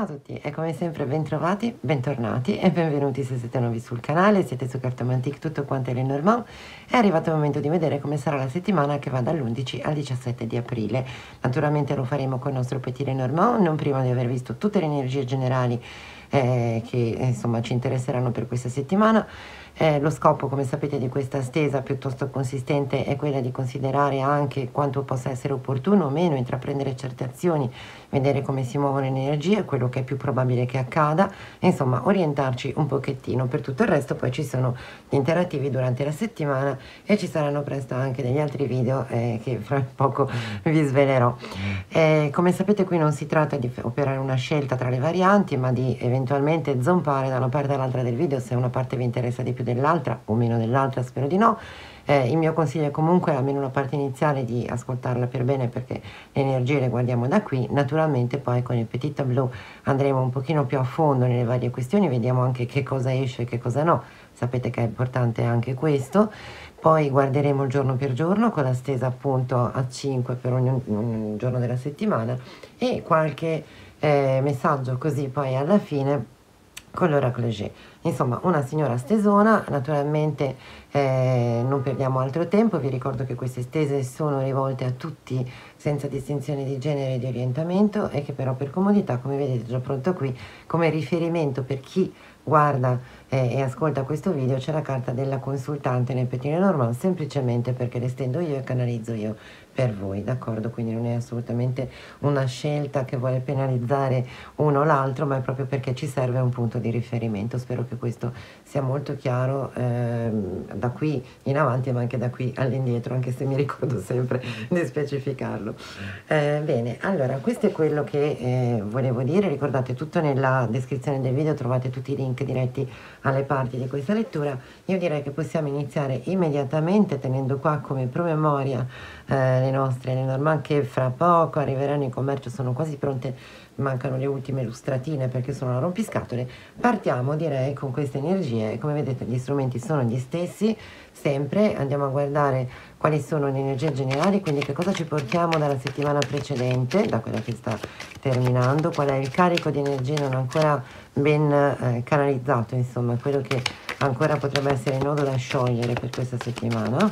Ciao a tutti e come sempre bentrovati, bentornati e benvenuti se siete nuovi sul canale, siete su Cartomantic, tutto quanto è Lenormand. È arrivato il momento di vedere come sarà la settimana che va dall'11 al 17 di aprile. Naturalmente lo faremo con il nostro Petit Lenormand, non prima di aver visto tutte le energie generali che insomma ci interesseranno per questa settimana. Lo scopo, come sapete, di questa stesa piuttosto consistente è quella di considerare anche quanto possa essere opportuno o meno intraprendere certe azioni, vedere come si muovono le energie, quello che è più probabile che accada, e insomma orientarci un pochettino. Per tutto il resto poi ci sono gli interattivi durante la settimana e ci saranno presto anche degli altri video che fra poco vi svelerò. Come sapete, qui non si tratta di operare una scelta tra le varianti, ma di eventualmente zompare da una parte all'altra del video se una parte vi interessa di più dell'altra o meno dell'altra, spero di no. Il mio consiglio è comunque, almeno la parte iniziale, di ascoltarla per bene, perché le energie le guardiamo da qui. Naturalmente poi con il petit tableau andremo un pochino più a fondo nelle varie questioni, vediamo anche che cosa esce e che cosa no, sapete che è importante anche questo. Poi guarderemo il giorno per giorno con la stesa appunto a 5 per ogni giorno della settimana e qualche messaggio così poi alla fine con l'oracolo G. Insomma, una signora stesona. Naturalmente non perdiamo altro tempo, vi ricordo che queste stese sono rivolte a tutti senza distinzione di genere e di orientamento, e che però per comodità, come vedete già pronto qui, come riferimento per chi guarda e ascolta questo video, c'è la carta della consultante nel Petit Lenormand, semplicemente perché le stendo io e canalizzo io per voi, d'accordo? Quindi non è assolutamente una scelta che vuole penalizzare uno o l'altro, ma è proprio perché ci serve un punto di riferimento. Spero che questo sia molto chiaro da qui in avanti, ma anche da qui all'indietro, anche se mi ricordo sempre di specificarlo. Bene, allora questo è quello che volevo dire. Ricordate, tutto nella descrizione del video trovate tutti i link diretti alle parti di questa lettura. Io direi che possiamo iniziare immediatamente tenendo qua come promemoria le nostre Lenormand, che fra poco arriveranno in commercio, sono quasi pronte, mancano le ultime lustratine perché sono a rompiscatole. Partiamo, direi, con queste energie. Come vedete gli strumenti sono gli stessi sempre. Andiamo a guardare quali sono le energie generali, quindi che cosa ci portiamo dalla settimana precedente, da quella che sta terminando, qual è il carico di energie non ancora ben canalizzato, insomma quello che ancora potrebbe essere il nodo da sciogliere per questa settimana.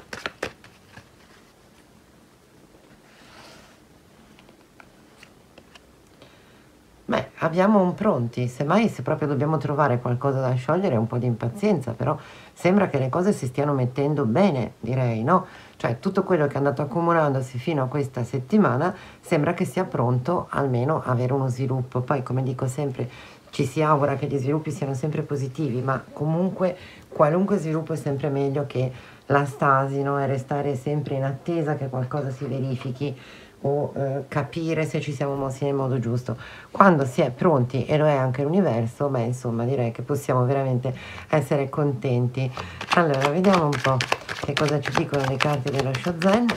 Beh, abbiamo un pronti, semmai se proprio dobbiamo trovare qualcosa da sciogliere, un po' di impazienza, però sembra che le cose si stiano mettendo bene, direi, no? Cioè tutto quello che è andato accumulandosi fino a questa settimana sembra che sia pronto almeno a avere uno sviluppo. Poi, come dico sempre, ci si augura che gli sviluppi siano sempre positivi, ma comunque qualunque sviluppo è sempre meglio che la stasi, no? E restare sempre in attesa che qualcosa si verifichi, o capire se ci siamo mossi nel modo giusto. Quando si è pronti, e lo è anche l'universo, beh insomma direi che possiamo veramente essere contenti. Allora vediamo un po' che cosa ci dicono le carte dello Shozen,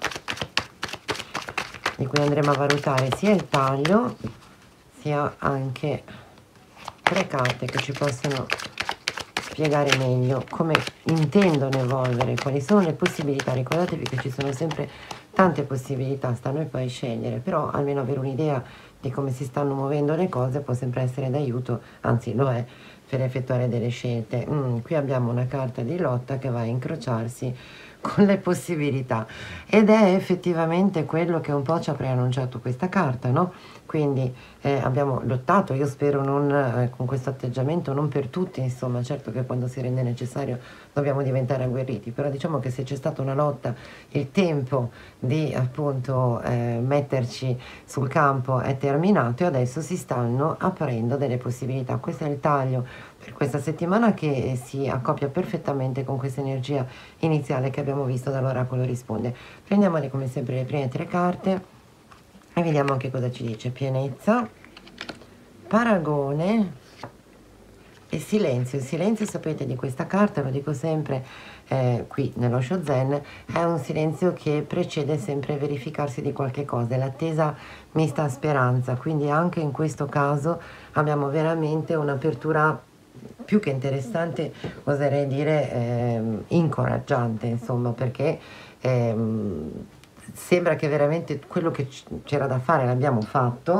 di cui andremo a valutare sia il taglio sia anche tre carte che ci possono spiegare meglio come intendono evolvere, quali sono le possibilità. Ricordatevi che ci sono sempre tante possibilità, sta a noi poi scegliere, però almeno avere un'idea di come si stanno muovendo le cose può sempre essere d'aiuto, anzi lo è, per effettuare delle scelte. Qui abbiamo una carta di lotta che va a incrociarsi con le possibilità, ed è effettivamente quello che un po' ci ha preannunciato questa carta, no? Quindi abbiamo lottato, io spero non con questo atteggiamento, non per tutti, insomma, certo che quando si rende necessario dobbiamo diventare agguerriti, però diciamo che se c'è stata una lotta, il tempo di appunto metterci sul campo è terminato e adesso si stanno aprendo delle possibilità. Questo è il taglio per questa settimana, che si accoppia perfettamente con questa energia iniziale che abbiamo visto dall'oracolo risponde. Prendiamole come sempre le prime tre carte e vediamo anche cosa ci dice. Pienezza, paragone e silenzio. Il silenzio, sapete, di questa carta, lo dico sempre qui nello Shozen, è un silenzio che precede sempre il verificarsi di qualche cosa, è l'attesa mista a speranza, quindi anche in questo caso abbiamo veramente un'apertura più che interessante, oserei dire incoraggiante, insomma, perché sembra che veramente quello che c'era da fare l'abbiamo fatto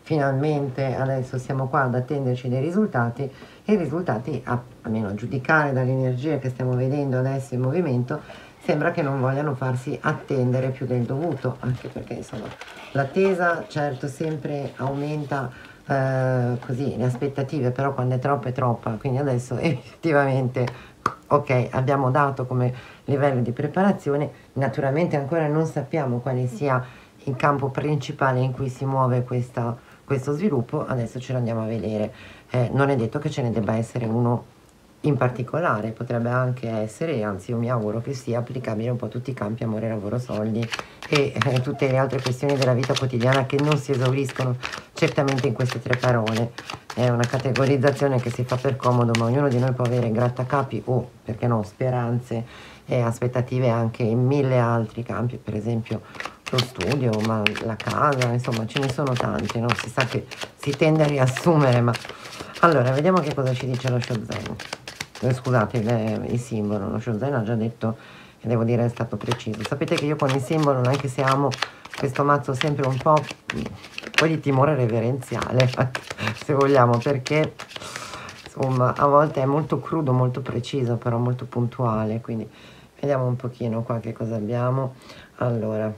finalmente adesso siamo qua ad attenderci dei risultati, e i risultati, almeno a giudicare dall'energia che stiamo vedendo adesso in movimento, sembra che non vogliano farsi attendere più del dovuto, anche perché insomma l'attesa certo sempre aumenta così le aspettative, però quando è troppa è troppa, quindi adesso effettivamente ok, abbiamo dato come livello di preparazione, naturalmente ancora non sappiamo quale sia il campo principale in cui si muove questo sviluppo, adesso ce lo andiamo a vedere. Non è detto che ce ne debba essere uno in particolare, potrebbe anche essere, anzi io mi auguro che sia applicabile un po' a tutti i campi, amore, lavoro, soldi e tutte le altre questioni della vita quotidiana che non si esauriscono certamente in queste tre parole. È una categorizzazione che si fa per comodo, ma ognuno di noi può avere grattacapi o, perché no, speranze e aspettative anche in mille altri campi, per esempio lo studio, ma la casa, insomma ce ne sono tanti, no? Si sa che si tende a riassumere, ma allora vediamo che cosa ci dice lo Shozen. Scusate, il simbolo, lo Shozen ha già detto, e devo dire è stato preciso. Sapete che io con il simbolo, anche se amo questo mazzo, sempre un po' di timore reverenziale, se vogliamo, perché insomma a volte è molto crudo, molto preciso, però molto puntuale, quindi vediamo un pochino qua che cosa abbiamo. Allora,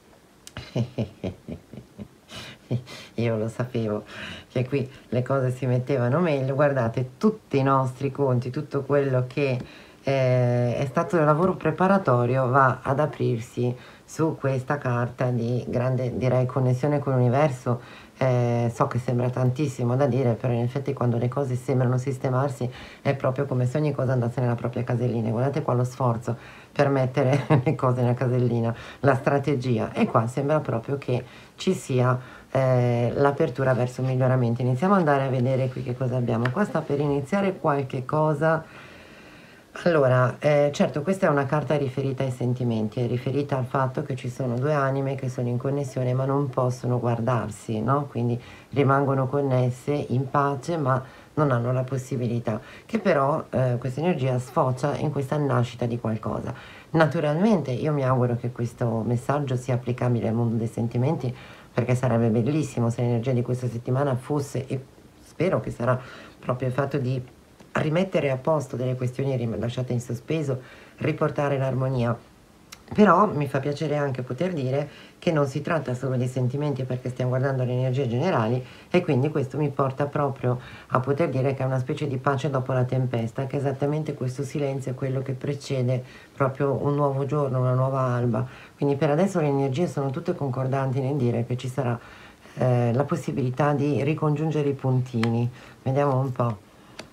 io lo sapevo che qui le cose si mettevano meglio. Guardate, tutti i nostri conti, tutto quello che è stato il lavoro preparatorio va ad aprirsi su questa carta di grande, direi, connessione con l'universo. So che sembra tantissimo da dire, però in effetti quando le cose sembrano sistemarsi è proprio come se ogni cosa andasse nella propria casellina. Guardate qua lo sforzo per mettere le cose nella casellina, la strategia, e qua sembra proprio che ci sia l'apertura verso miglioramento. Iniziamo ad andare a vedere qui che cosa abbiamo. Qua sta per iniziare qualche cosa. Allora, certo, questa è una carta riferita ai sentimenti, è riferita al fatto che ci sono due anime che sono in connessione ma non possono guardarsi, no? Quindi rimangono connesse in pace ma non hanno la possibilità, che però questa energia sfocia in questa nascita di qualcosa. Naturalmente io mi auguro che questo messaggio sia applicabile al mondo dei sentimenti, perché sarebbe bellissimo se l'energia di questa settimana fosse, e spero che sarà, proprio il fatto di rimettere a posto delle questioni lasciate in sospeso, riportare l'armonia. Però mi fa piacere anche poter dire che non si tratta solo di sentimenti, perché stiamo guardando le energie generali, e quindi questo mi porta proprio a poter dire che è una specie di pace dopo la tempesta, che esattamente questo silenzio è quello che precede proprio un nuovo giorno, una nuova alba. Quindi per adesso le energie sono tutte concordanti nel dire che ci sarà la possibilità di ricongiungere i puntini. Vediamo un po'.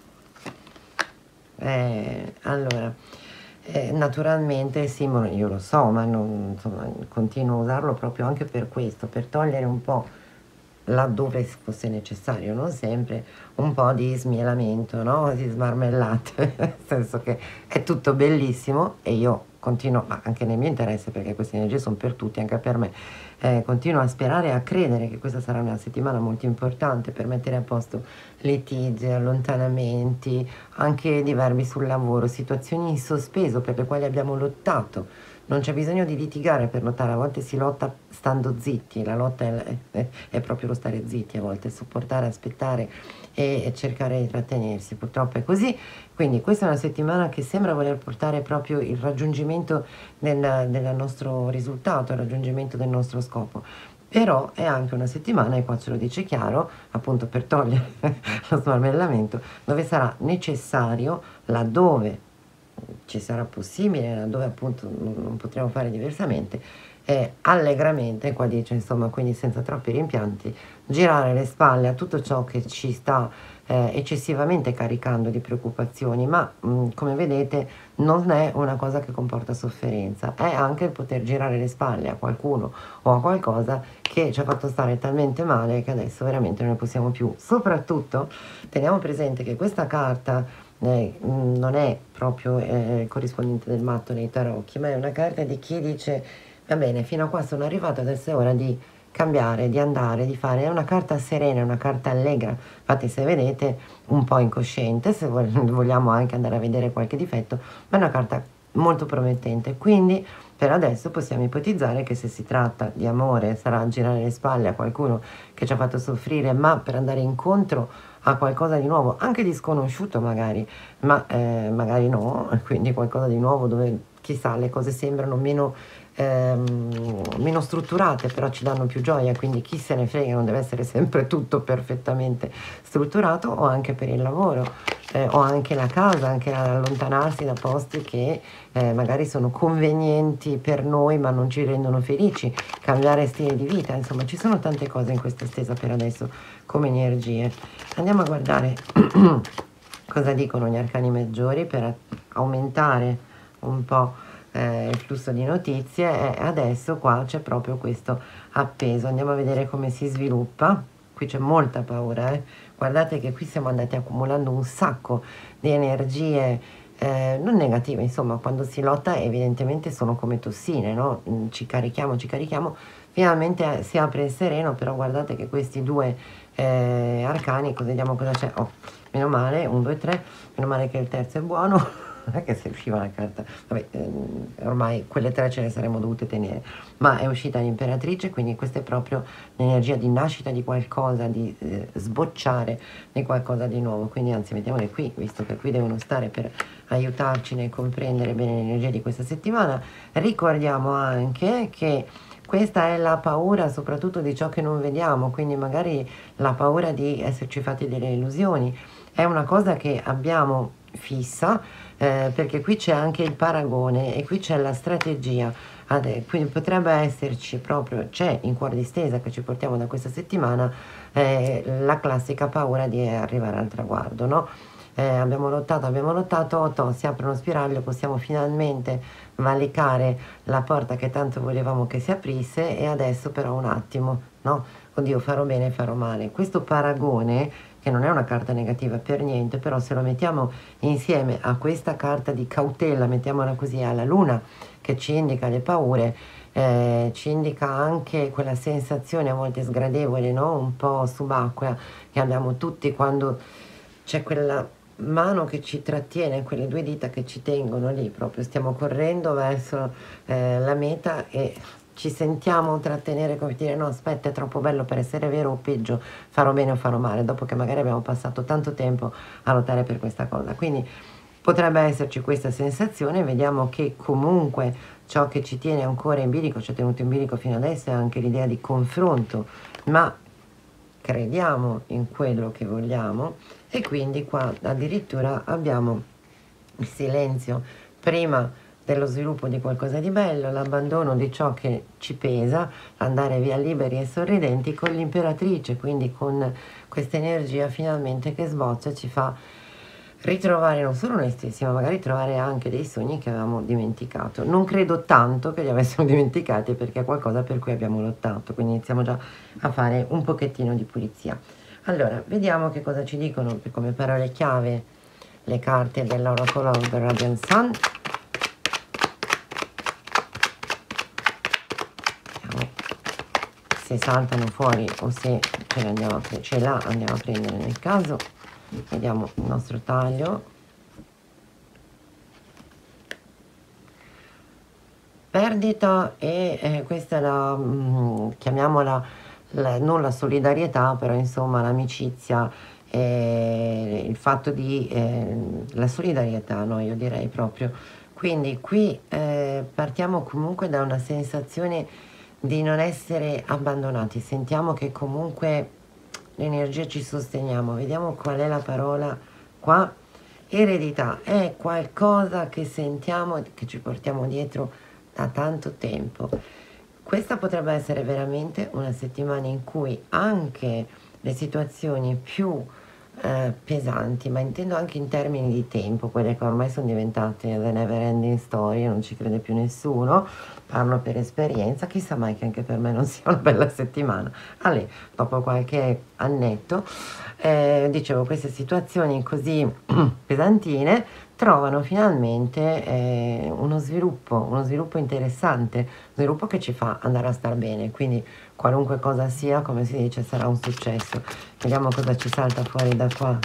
Allora, naturalmente sì, ma io lo so, ma non, insomma, continuo a usarlo proprio anche per questo, per togliere un po', laddove fosse necessario, non sempre, un po' di smielamento, no? Di smarmellate, nel senso che è tutto bellissimo e io continuo, ma anche nel mio interesse, perché queste energie sono per tutti, anche per me, continuo a sperare e a credere che questa sarà una settimana molto importante per mettere a posto litigi, allontanamenti, anche diverbi sul lavoro, situazioni in sospeso per le quali abbiamo lottato. Non c'è bisogno di litigare per lottare, a volte si lotta stando zitti, la lotta è proprio lo stare zitti, a volte sopportare, aspettare e cercare di trattenersi, purtroppo è così. Quindi questa è una settimana che sembra voler portare proprio il raggiungimento del nostro risultato, il raggiungimento del nostro scopo. Però è anche una settimana, e qua ce lo dice chiaro, appunto per togliere lo smarmellamento, dove sarà necessario, laddove ci sarà possibile, laddove appunto non potremo fare diversamente, allegramente, qua dice insomma, quindi senza troppi rimpianti, girare le spalle a tutto ciò che ci sta eccessivamente caricando di preoccupazioni, ma come vedete non è una cosa che comporta sofferenza, è anche il poter girare le spalle a qualcuno o a qualcosa che ci ha fatto stare talmente male che adesso veramente non ne possiamo più. Soprattutto teniamo presente che questa carta non è proprio il corrispondente del matto nei tarocchi, ma è una carta di chi dice va bene, fino a qua sono arrivato, adesso è ora di cambiare, di andare, di fare. È una carta serena, è una carta allegra, infatti se vedete un po' incosciente, se vogliamo anche andare a vedere qualche difetto, ma è una carta molto promettente. Quindi per adesso possiamo ipotizzare che se si tratta di amore sarà girare le spalle a qualcuno che ci ha fatto soffrire, ma per andare incontro a qualcosa di nuovo, anche di sconosciuto magari, ma magari no, quindi qualcosa di nuovo dove chissà le cose sembrano meno strutturate, però ci danno più gioia, quindi chi se ne frega, non deve essere sempre tutto perfettamente strutturato, o anche per il lavoro, o anche la casa, anche allontanarsi da posti che magari sono convenienti per noi ma non ci rendono felici, cambiare stile di vita, insomma ci sono tante cose in questa stesa per adesso come energie. Andiamo a guardare cosa dicono gli arcani maggiori per aumentare un po' il flusso di notizie, e adesso qua c'è proprio questo appeso. Andiamo a vedere come si sviluppa. Qui c'è molta paura, guardate che qui stiamo andati accumulando un sacco di energie non negative, insomma quando si lotta evidentemente sono come tossine, no? Ci carichiamo, finalmente si apre il sereno, però guardate che questi due arcani, vediamo cosa c'è. Oh, meno male, 1, 2, 3, meno male che il terzo è buono. Non è che se usciva la carta, vabbè, ormai quelle 3 ce le saremmo dovute tenere, ma è uscita l'imperatrice, quindi questa è proprio l'energia di nascita di qualcosa, di sbocciare di qualcosa di nuovo. Quindi anzi mettiamole qui, visto che qui devono stare per aiutarci nel comprendere bene l'energia di questa settimana. Ricordiamo anche che questa è la paura soprattutto di ciò che non vediamo, quindi magari la paura di esserci fatti delle illusioni è una cosa che abbiamo fissa, perché qui c'è anche il paragone e qui c'è la strategia, quindi potrebbe esserci proprio, c'è in cuore di stesa che ci portiamo da questa settimana la classica paura di arrivare al traguardo, no? Abbiamo lottato, si apre uno spiraglio, possiamo finalmente valicare la porta che tanto volevamo che si aprisse, e adesso però un attimo, no? Oddio, farò bene, farò male. Questo paragone, che non è una carta negativa per niente, però se lo mettiamo insieme a questa carta di cautela, mettiamola così, alla luna che ci indica le paure, ci indica anche quella sensazione a volte sgradevole, no? Un po' subacquea che abbiamo tutti quando c'è quella mano che ci trattiene, quelle 2 dita che ci tengono lì, proprio stiamo correndo verso la meta e ci sentiamo trattenere, come dire no aspetta è troppo bello per essere vero, o peggio farò bene o farò male, dopo che magari abbiamo passato tanto tempo a lottare per questa cosa. Quindi potrebbe esserci questa sensazione. Vediamo che comunque ciò che ci tiene ancora in bilico, ci ha tenuto in bilico fino adesso, è anche l'idea di confronto, ma crediamo in quello che vogliamo, e quindi qua addirittura abbiamo il silenzio prima dello sviluppo di qualcosa di bello, l'abbandono di ciò che ci pesa, andare via liberi e sorridenti con l'imperatrice, quindi con questa energia finalmente che sboccia, ci fa ritrovare non solo noi stessi, ma magari trovare anche dei sogni che avevamo dimenticato. Non credo tanto che li avessimo dimenticati, perché è qualcosa per cui abbiamo lottato, quindi iniziamo già a fare un pochettino di pulizia. Allora, vediamo che cosa ci dicono come parole chiave le carte dell'Oracle of the Radiant Sun. Vediamo se saltano fuori o se ce la andiamo a prendere nel caso. Vediamo il nostro taglio. Perdita, e questa è la chiamiamola non la solidarietà, però insomma l'amicizia, il fatto di la solidarietà, no, io direi proprio. Quindi qui partiamo comunque da una sensazione di non essere abbandonati, sentiamo che comunque l'energia ci sosteniamo. Vediamo qual è la parola qua. Eredità è qualcosa che sentiamo, che ci portiamo dietro da tanto tempo. Questa potrebbe essere veramente una settimana in cui anche le situazioni più pesanti, ma intendo anche in termini di tempo, quelle che ormai sono diventate the never ending story, non ci crede più nessuno, parlo per esperienza, chissà mai che anche per me non sia una bella settimana. Allora, dopo qualche annetto, dicevo, queste situazioni così pesantine trovano finalmente uno sviluppo interessante, sviluppo che ci fa andare a star bene, quindi qualunque cosa sia, come si dice, sarà un successo. Vediamo cosa ci salta fuori da qua.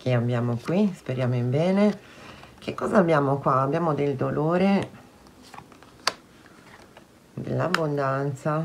che abbiamo qui, speriamo in bene. Che cosa abbiamo qua? Abbiamo del dolore, dell'abbondanza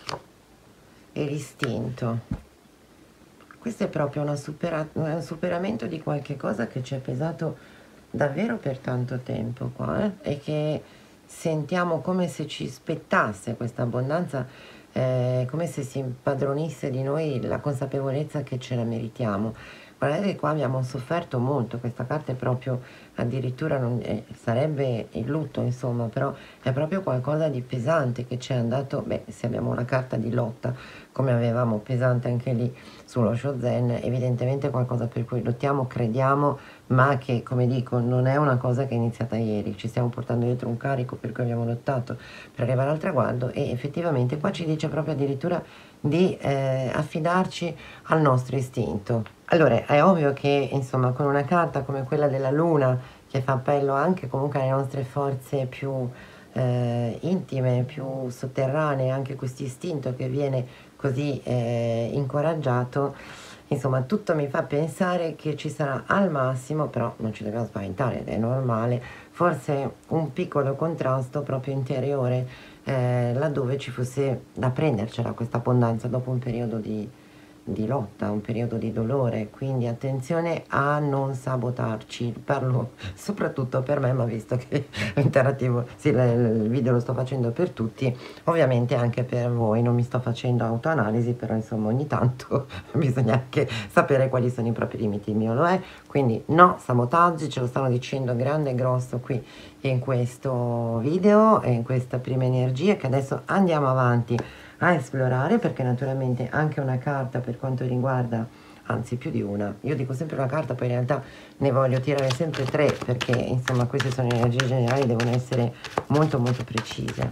e l'istinto. Questo è proprio un superamento di qualche cosa che ci è pesato davvero per tanto tempo qua, e che sentiamo come se ci spettasse questa abbondanza, come se si impadronisse di noi la consapevolezza che ce la meritiamo. Guardate che qua abbiamo sofferto molto, questa carta è proprio, addirittura non, sarebbe il lutto insomma, però è proprio qualcosa di pesante che ci è andato, beh, se abbiamo una carta di lotta come avevamo pesante anche lì sullo Shozen, evidentemente qualcosa per cui lottiamo, crediamo, ma che, come dico, non è una cosa che è iniziata ieri, ci stiamo portando dietro un carico per cui abbiamo lottato per arrivare al traguardo, e effettivamente qua ci dice proprio addirittura di affidarci al nostro istinto. Allora, è ovvio che, insomma, con una carta come quella della Luna, che fa appello anche comunque alle nostre forze più intime, più sotterranee, anche questo istinto che viene così incoraggiato, insomma, tutto mi fa pensare che ci sarà al massimo, però non ci dobbiamo spaventare, è normale, forse un piccolo contrasto proprio interiore, laddove ci fosse da prendercela questa abbondanza dopo un periodo di lotta, un periodo di dolore, quindi attenzione a non sabotarci. Parlo soprattutto per me, ma visto che l'interattivo, sì, il video lo sto facendo per tutti, ovviamente anche per voi, non mi sto facendo autoanalisi, però insomma ogni tanto bisogna anche sapere quali sono i propri limiti, il mio lo è, quindi no sabotaggi, ce lo stanno dicendo grande e grosso qui in questo video e in questa prima energia, che adesso andiamo avanti a esplorare, perché naturalmente anche una carta, per quanto riguarda, anzi più di una, io dico sempre una carta, poi in realtà ne voglio tirare sempre tre, perché insomma queste sono energie generali, devono essere molto molto precise.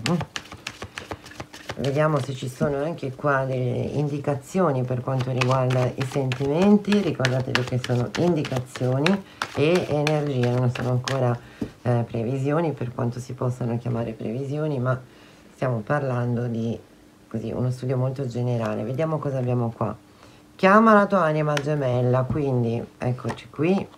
Vediamo se ci sono anche qua delle indicazioni per quanto riguarda i sentimenti. Ricordatevi che sono indicazioni e energie, non sono ancora previsioni, per quanto si possano chiamare previsioni, ma stiamo parlando di così uno studio molto generale. Vediamo cosa abbiamo qua. Chiama la tua anima gemella, quindi eccoci qui.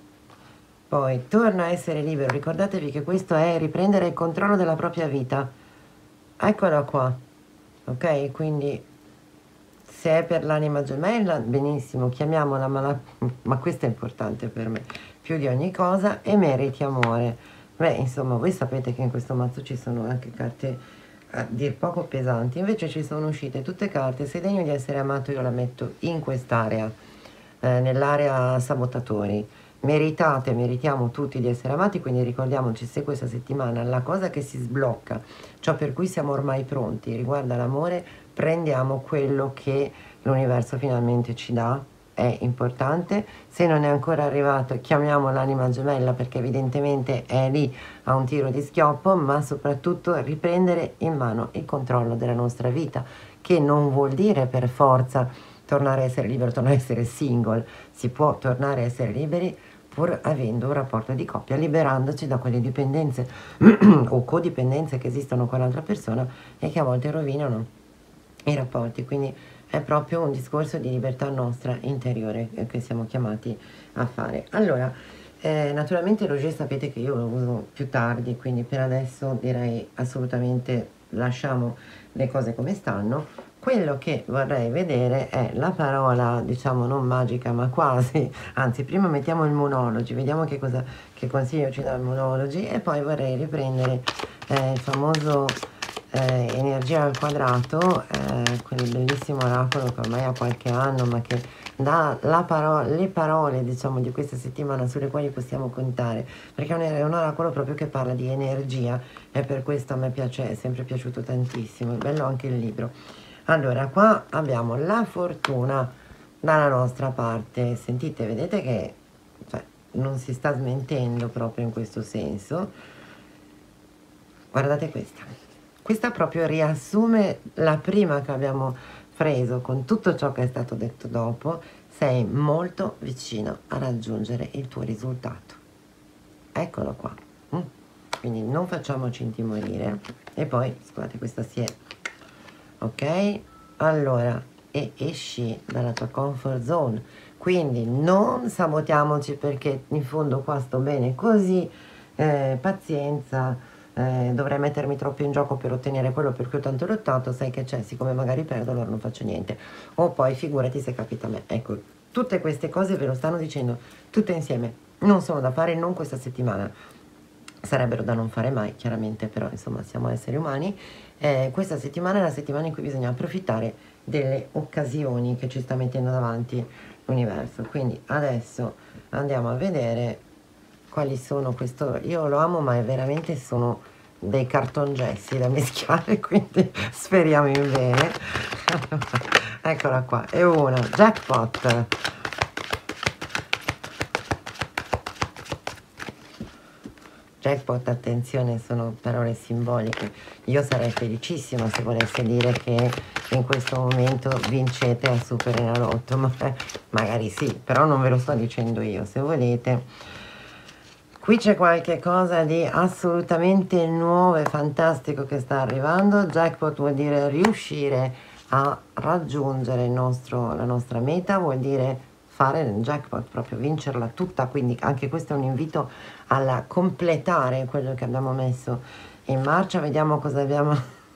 Poi torna a essere libero, ricordatevi che questo è riprendere il controllo della propria vita, eccola qua, ok? Quindi se è per l'anima gemella, benissimo, chiamiamola, ma questo è importante per me più di ogni cosa, e meriti amore. Beh, insomma, voi sapete che in questo mazzo ci sono anche carte a dir poco pesanti, invece ci sono uscite tutte carte. Sei degno di essere amato, io la metto in quest'area, nell'area sabotatori. Meritate, meritiamo tutti di essere amati, quindi ricordiamoci, se questa settimana la cosa che si sblocca, ciò per cui siamo ormai pronti, riguarda l'amore, prendiamo quello che l'universo finalmente ci dà, è importante. Se non è ancora arrivato, chiamiamo l'anima gemella, perché evidentemente è lì a un tiro di schioppo, ma soprattutto riprendere in mano il controllo della nostra vita, che non vuol dire per forza tornare a essere libero, tornare a essere single. Si può tornare a essere liberi pur avendo un rapporto di coppia, liberandoci da quelle dipendenze o codipendenze che esistono con l'altra persona e che a volte rovinano i rapporti. Quindi è proprio un discorso di libertà nostra interiore che siamo chiamati a fare. Allora, naturalmente l'Auger sapete che io lo uso più tardi, quindi per adesso direi assolutamente lasciamo le cose come stanno. Quello che vorrei vedere è la parola, diciamo non magica ma quasi, anzi prima mettiamo il Moonology, vediamo che consiglio ci dà il Moonology, e poi vorrei riprendere il famoso energia al quadrato, quel bellissimo oracolo che ormai ha qualche anno, ma che dà le parole, diciamo, di questa settimana sulle quali possiamo contare, perché è un oracolo proprio che parla di energia, e per questo a me piace, è sempre piaciuto tantissimo, è bello anche il libro. Allora, qua abbiamo la fortuna dalla nostra parte, sentite, vedete che cioè, non si sta smentendo proprio in questo senso. Guardate questa proprio riassume la prima che abbiamo preso con tutto ciò che è stato detto dopo. Sei molto vicino a raggiungere il tuo risultato, eccolo qua. Quindi non facciamoci intimorire. E poi scusate, questa si è ok. Allora e esci dalla tua comfort zone, quindi non sabotiamoci perché in fondo qua sto bene così, pazienza, dovrei mettermi troppo in gioco per ottenere quello per cui ho tanto lottato, sai che c'è, siccome magari perdo allora non faccio niente, o poi figurati se capita a me. Ecco, tutte queste cose ve lo stanno dicendo tutte insieme, non sono da fare, non questa settimana, sarebbero da non fare mai chiaramente, però insomma siamo esseri umani. Questa settimana è la settimana in cui bisogna approfittare delle occasioni che ci sta mettendo davanti l'universo, quindi adesso andiamo a vedere quali sono. Questo io lo amo, ma è veramente, sono dei cartongessi da mischiare, quindi speriamo in bene. Eccola qua, è una jackpot. Jackpot, attenzione, sono parole simboliche. Io sarei felicissima se volesse dire che in questo momento vincete al Superenalotto, ma magari sì, però non ve lo sto dicendo io. Se volete, qui c'è qualche cosa di assolutamente nuovo e fantastico che sta arrivando. Jackpot vuol dire riuscire a raggiungere la nostra meta, vuol dire fare il jackpot, proprio vincerla tutta, quindi anche questo è un invito alla completare quello che abbiamo messo in marcia. Vediamo cosa abbiamo.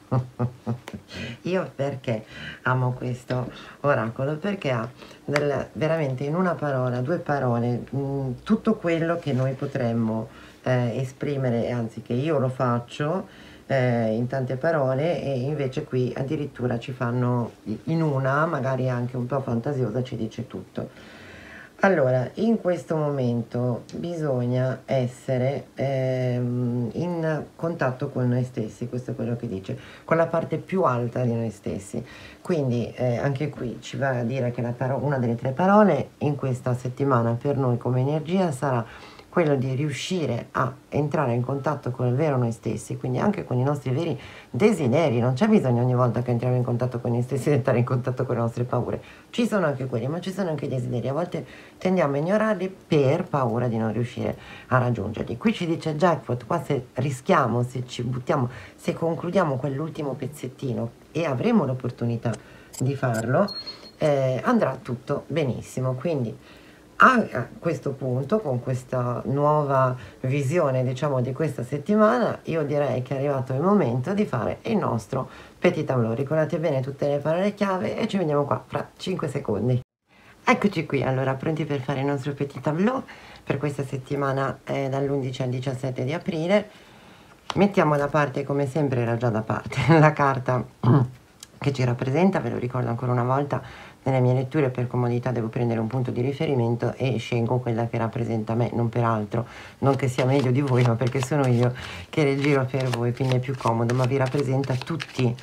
Io perché amo questo oracolo? Perché ha veramente in una parola, due parole, tutto quello che noi potremmo esprimere, anzi che io lo faccio in tante parole, e invece qui addirittura ci fanno in una, magari anche un po' fantasiosa, ci dice tutto. Allora, in questo momento bisogna essere in contatto con noi stessi, questo è quello che dice, con la parte più alta di noi stessi. Quindi anche qui ci va a dire che una delle tre parole in questa settimana per noi come energia sarà quello di riuscire a entrare in contatto con il vero noi stessi, quindi anche con i nostri veri desideri. Non c'è bisogno ogni volta che entriamo in contatto con noi stessi di entrare in contatto con le nostre paure. Ci sono anche quelli, ma ci sono anche i desideri. A volte tendiamo a ignorarli per paura di non riuscire a raggiungerli. Qui ci dice jackpot, qua se rischiamo, se ci buttiamo, se concludiamo quell'ultimo pezzettino e avremo l'opportunità di farlo, andrà tutto benissimo. Quindi a questo punto, con questa nuova visione, diciamo, di questa settimana, io direi che è arrivato il momento di fare il nostro petit tableau. Ricordate bene tutte le parole chiave e ci vediamo qua fra 5 secondi. Eccoci qui, allora, pronti per fare il nostro petit tableau per questa settimana dall'11 al 17 di aprile. Mettiamo da parte, come sempre era già da parte, la carta che ci rappresenta. Ve lo ricordo ancora una volta, nelle mie letture per comodità devo prendere un punto di riferimento e scelgo quella che rappresenta me, non per altro, non che sia meglio di voi, ma perché sono io che le giro per voi, quindi è più comodo, ma vi rappresenta tutti.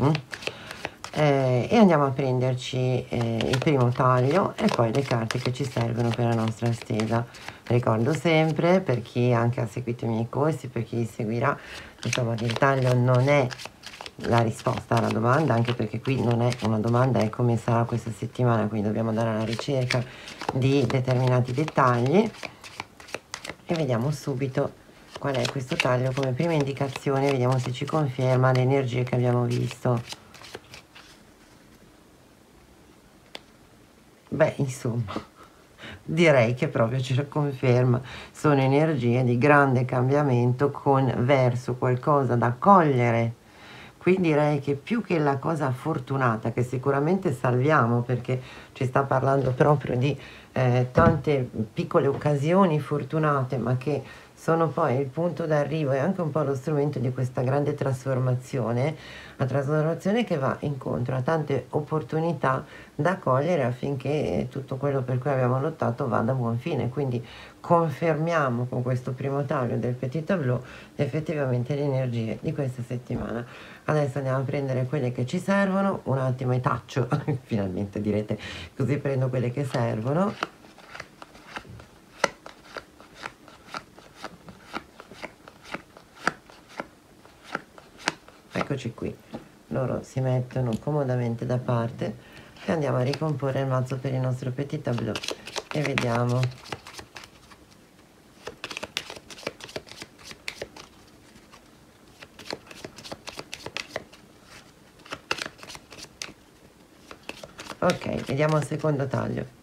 E andiamo a prenderci il primo taglio e poi le carte che ci servono per la nostra stesa. Ricordo sempre, per chi anche ha seguito i miei corsi, per chi li seguirà, insomma, che il taglio non è la risposta alla domanda, anche perché qui non è una domanda, è come sarà questa settimana, quindi dobbiamo andare alla ricerca di determinati dettagli e vediamo subito qual è questo taglio come prima indicazione. Vediamo se ci conferma le energie che abbiamo visto. Beh, insomma, direi che proprio ce lo conferma. Sono energie di grande cambiamento verso qualcosa da cogliere. Qui direi che più che la cosa fortunata, che sicuramente salviamo perché ci sta parlando proprio di tante piccole occasioni fortunate, ma che sono poi il punto d'arrivo e anche un po' lo strumento di questa grande trasformazione, la trasformazione che va incontro a tante opportunità da cogliere affinché tutto quello per cui abbiamo lottato vada a buon fine. Quindi confermiamo con questo primo taglio del petit tableau effettivamente le energie di questa settimana. Adesso andiamo a prendere quelle che ci servono, un attimo e taccio, finalmente direte, così prendo quelle che servono. Eccoci qui, loro si mettono comodamente da parte e andiamo a ricomporre il mazzo per il nostro petit tableau e vediamo. Ok, vediamo il secondo taglio.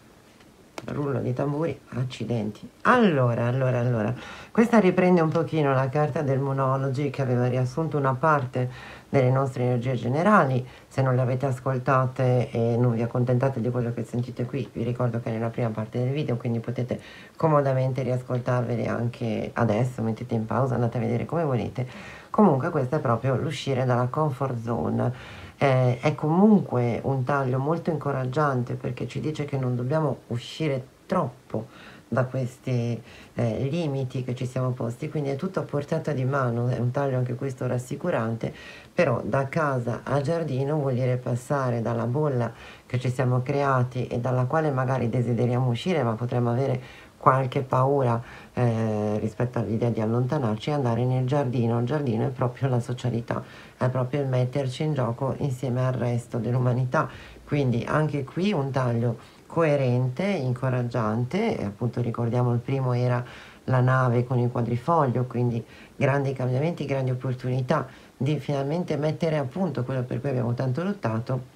Rullo di tamburi, accidenti. Allora, questa riprende un pochino la carta del Moonology che aveva riassunto una parte delle nostre energie generali. Se non le avete ascoltate e non vi accontentate di quello che sentite qui, vi ricordo che è nella prima parte del video, quindi potete comodamente riascoltarvele anche adesso, mettete in pausa, andate a vedere come volete. Comunque questo è proprio l'uscire dalla comfort zone. È comunque un taglio molto incoraggiante perché ci dice che non dobbiamo uscire troppo da questi limiti che ci siamo posti, quindi è tutto a portata di mano, è un taglio anche questo rassicurante, però da casa a giardino vuol dire passare dalla bolla che ci siamo creati e dalla quale magari desideriamo uscire, ma potremmo avere qualche paura rispetto all'idea di allontanarci e andare nel giardino. Il giardino è proprio la socialità, è proprio il metterci in gioco insieme al resto dell'umanità, quindi anche qui un taglio coerente, incoraggiante, e appunto ricordiamo il primo era la nave con il quadrifoglio, quindi grandi cambiamenti, grandi opportunità di finalmente mettere a punto quello per cui abbiamo tanto lottato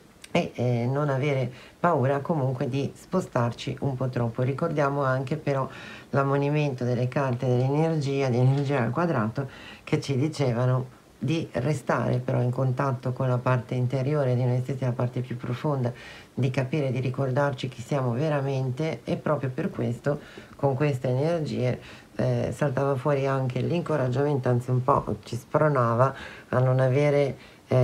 e non avere paura comunque di spostarci un po' troppo. Ricordiamo anche però l'ammonimento delle carte dell'energia, di energia al quadrato, che ci dicevano di restare però in contatto con la parte interiore di noi stessi, la parte più profonda, di capire, di ricordarci chi siamo veramente, e proprio per questo con queste energie saltava fuori anche l'incoraggiamento, anzi un po' ci spronava a non avere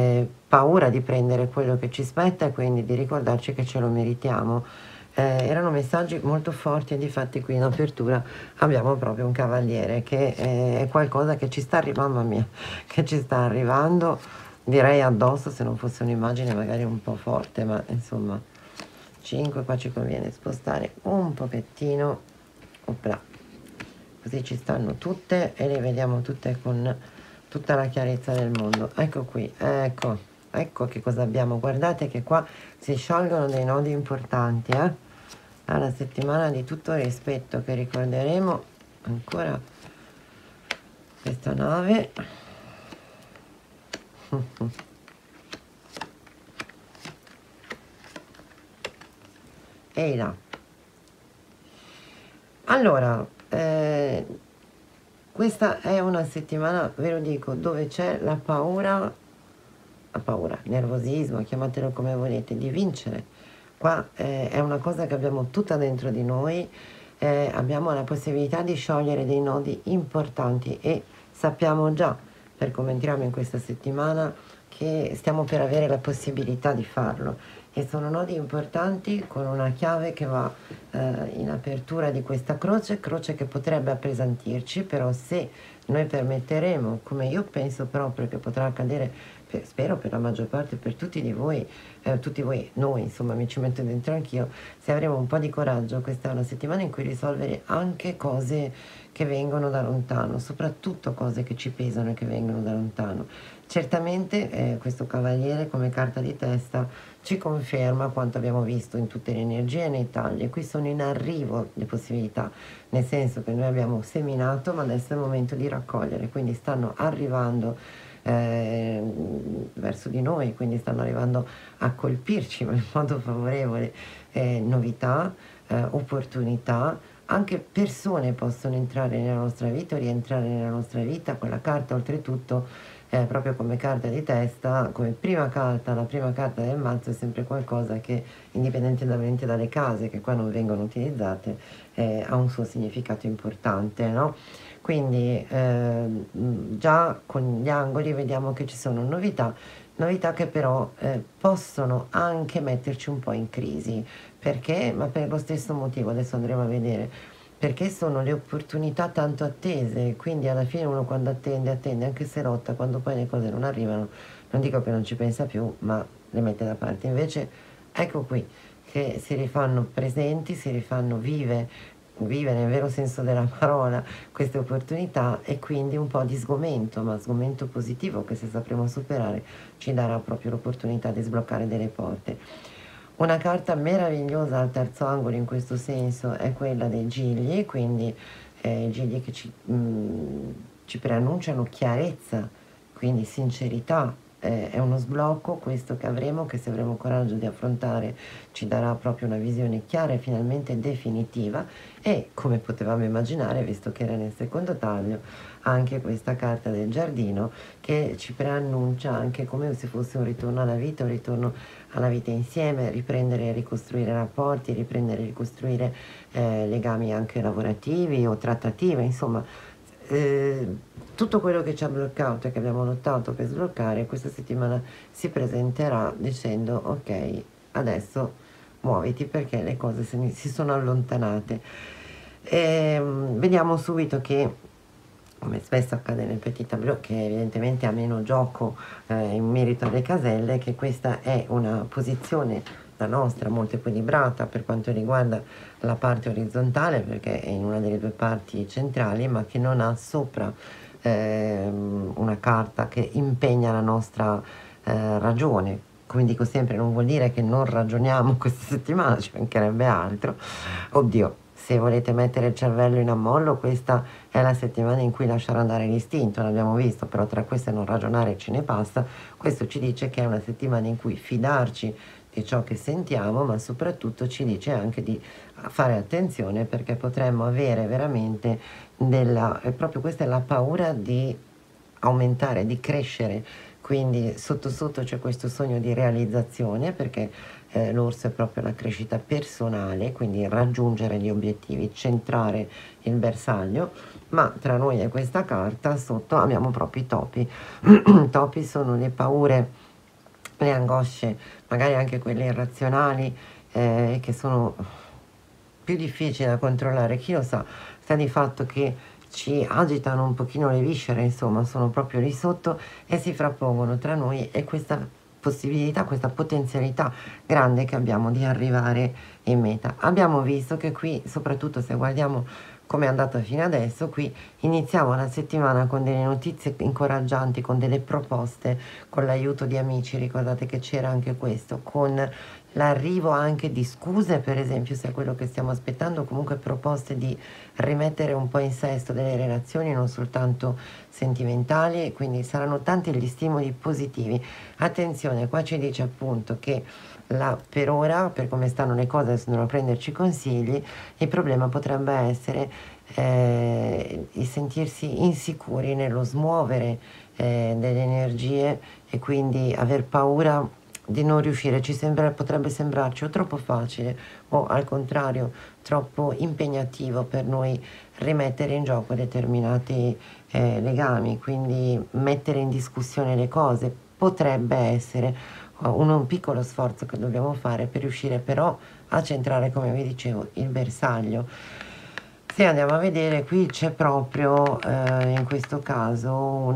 paura di prendere quello che ci spetta e quindi di ricordarci che ce lo meritiamo. Erano messaggi molto forti e difatti qui in apertura abbiamo proprio un cavaliere che è qualcosa che ci sta arrivando, mamma mia, che ci sta arrivando, direi addosso, se non fosse un'immagine magari un po' forte, ma insomma 5 qua ci conviene spostare un pochettino, opla, così ci stanno tutte e le vediamo tutte con tutta la chiarezza del mondo. Ecco qui, ecco che cosa abbiamo, guardate che qua si sciolgono dei nodi importanti, È una settimana di tutto rispetto che ricorderemo ancora questa nave. Ehi là. Allora, questa è una settimana, ve lo dico, dove c'è la paura, nervosismo, chiamatelo come volete, di vincere. Qua è una cosa che abbiamo tutta dentro di noi, abbiamo la possibilità di sciogliere dei nodi importanti e sappiamo già, per come entriamo in questa settimana, che stiamo per avere la possibilità di farlo. E sono nodi importanti con una chiave che va in apertura di questa croce che potrebbe appesantirci, però se noi permetteremo, come io penso proprio che potrà accadere, spero per la maggior parte, per tutti di voi, tutti voi, noi insomma, mi ci metto dentro anch'io, se avremo un po' di coraggio, questa è una settimana in cui risolvere anche cose che vengono da lontano, soprattutto cose che ci pesano e che vengono da lontano. Certamente questo cavaliere come carta di testa ci conferma quanto abbiamo visto in tutte le energie e nei tagli. Qui sono in arrivo le possibilità, nel senso che noi abbiamo seminato, ma adesso è il momento di raccogliere, quindi stanno arrivando verso di noi, quindi stanno arrivando a colpirci in modo favorevole novità, opportunità. Anche persone possono entrare nella nostra vita o rientrare nella nostra vita. Quella carta oltretutto proprio come carta di testa, come prima carta, la prima carta del mazzo è sempre qualcosa che, indipendentemente dalle case che qua non vengono utilizzate, ha un suo significato importante, no? Quindi già con gli angoli vediamo che ci sono novità che però possono anche metterci un po' in crisi. Perché? Ma per lo stesso motivo, adesso andremo a vedere, perché sono le opportunità tanto attese, quindi alla fine uno quando attende, anche se lotta, quando poi le cose non arrivano, non dico che non ci pensa più, ma le mette da parte. Invece ecco qui che si rifanno presenti, si rifanno vive nel vero senso della parola queste opportunità, e quindi un po' di sgomento, ma sgomento positivo che se sapremo superare ci darà proprio l'opportunità di sbloccare delle porte. Una carta meravigliosa al terzo angolo in questo senso è quella dei gigli, quindi i gigli che ci preannunciano chiarezza, quindi sincerità, è uno sblocco questo che avremo, che se avremo coraggio di affrontare ci darà proprio una visione chiara e finalmente definitiva, e come potevamo immaginare, visto che era nel secondo taglio, anche questa carta del giardino che ci preannuncia anche come se fosse un ritorno alla vita, un ritorno alla vita insieme, riprendere e ricostruire rapporti, riprendere e ricostruire legami anche lavorativi o trattative, insomma tutto quello che ci ha bloccato e che abbiamo lottato per sbloccare questa settimana si presenterà dicendo ok, adesso muoviti perché le cose si sono allontanate. Vediamo subito che, come spesso accade nel Petit Tableau, che evidentemente ha meno gioco in merito alle caselle, che questa è una posizione, la nostra, molto equilibrata per quanto riguarda la parte orizzontale, perché è in una delle due parti centrali, ma che non ha sopra una carta che impegna la nostra ragione. Come dico sempre, non vuol dire che non ragioniamo questa settimana, ci mancherebbe altro. Oddio, se volete mettere il cervello in ammollo, questa è la settimana in cui lasciare andare l'istinto, l'abbiamo visto, però tra questo e non ragionare ce ne passa. Questo ci dice che è una settimana in cui fidarci di ciò che sentiamo, ma soprattutto ci dice anche di fare attenzione, perché potremmo avere veramente proprio questa è la paura di aumentare, di crescere, quindi sotto sotto c'è questo sogno di realizzazione, perché l'orso è proprio la crescita personale, quindi raggiungere gli obiettivi, centrare il bersaglio, ma tra noi e questa carta sotto abbiamo proprio i topi. I topi sono le paure, le angosce, magari anche quelle irrazionali, che sono più difficili da controllare, chi lo sa, sta di fatto che ci agitano un pochino le viscere, insomma, sono proprio lì sotto e si frappongono tra noi e questa possibilità, questa potenzialità grande che abbiamo di arrivare in meta. Abbiamo visto che qui, soprattutto se guardiamo come è andata fino adesso, qui iniziamo la settimana con delle notizie incoraggianti, con delle proposte, con l'aiuto di amici, ricordate che c'era anche questo, con l'arrivo anche di scuse, per esempio, se è quello che stiamo aspettando, comunque proposte di rimettere un po' in sesto delle relazioni, non soltanto sentimentali, e quindi saranno tanti gli stimoli positivi. Attenzione, qua ci dice appunto che per ora, per come stanno le cose, adesso andremo a prenderci consigli, il problema potrebbe essere il sentirsi insicuri nello smuovere delle energie e quindi aver paura di non riuscire. Potrebbe sembrarci o troppo facile o al contrario troppo impegnativo per noi rimettere in gioco determinati legami, quindi mettere in discussione le cose potrebbe essere un piccolo sforzo che dobbiamo fare per riuscire però a centrare, come vi dicevo, il bersaglio. Se andiamo a vedere, qui c'è proprio in questo caso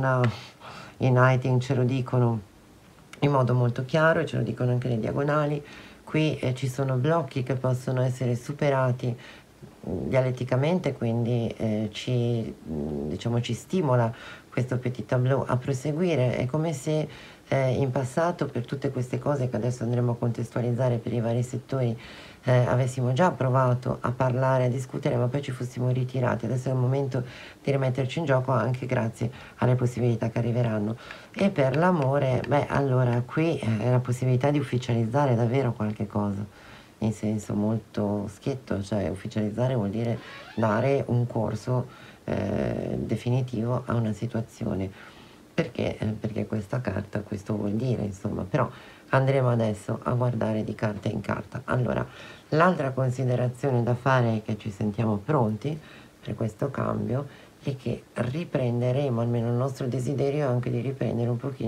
i Nighting ce lo dicono in modo molto chiaro e ce lo dicono anche le diagonali. Qui ci sono blocchi che possono essere superati dialetticamente, quindi diciamo, ci stimola questo Petit Tableau a proseguire. È come se in passato, per tutte queste cose che adesso andremo a contestualizzare per i vari settori, avessimo già provato a parlare, a discutere, ma poi ci fossimo ritirati. Adesso è il momento di rimetterci in gioco anche grazie alle possibilità che arriveranno. E per l'amore, beh, allora qui è la possibilità di ufficializzare davvero qualche cosa, in senso molto schietto, cioè ufficializzare vuol dire dare un corso definitivo a una situazione. Perché? Perché questa carta questo vuol dire, insomma, però andremo adesso a guardare di carta in carta. Allora, l'altra considerazione da fare è che ci sentiamo pronti per questo cambio e che riprenderemo, almeno il nostro desiderio è anche di riprendere un pochino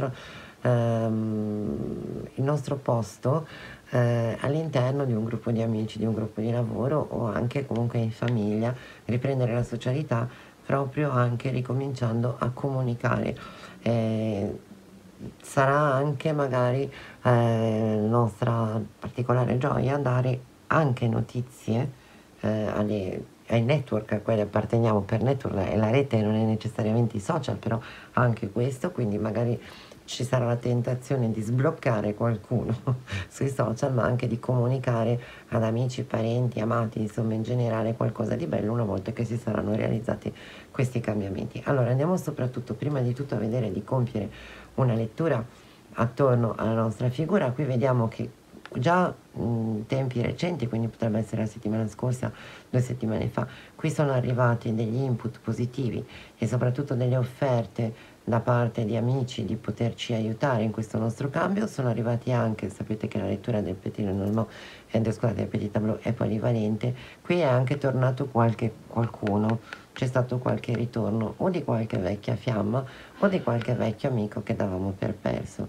il nostro posto all'interno di un gruppo di amici, di un gruppo di lavoro o anche comunque in famiglia, riprendere la socialità proprio anche ricominciando a comunicare. Sarà anche magari nostra particolare gioia dare anche notizie ai network a cui apparteniamo. Per network e la rete non è necessariamente i social, però anche questo, quindi magari ci sarà la tentazione di sbloccare qualcuno sui social, ma anche di comunicare ad amici, parenti, amati, insomma in generale qualcosa di bello una volta che si saranno realizzati questi cambiamenti. Allora andiamo soprattutto, prima di tutto, a vedere di compiere una lettura attorno alla nostra figura. Qui vediamo che già in tempi recenti, quindi potrebbe essere la settimana scorsa, 2 settimane fa, qui sono arrivati degli input positivi e soprattutto delle offerte da parte di amici di poterci aiutare in questo nostro cambio. Sono arrivati anche, sapete che la lettura del Petit Lenormand, scusate, del Petit Tableau è polivalente, qui è anche tornato qualcuno, c'è stato qualche ritorno o di qualche vecchia fiamma o di qualche vecchio amico che davamo per perso.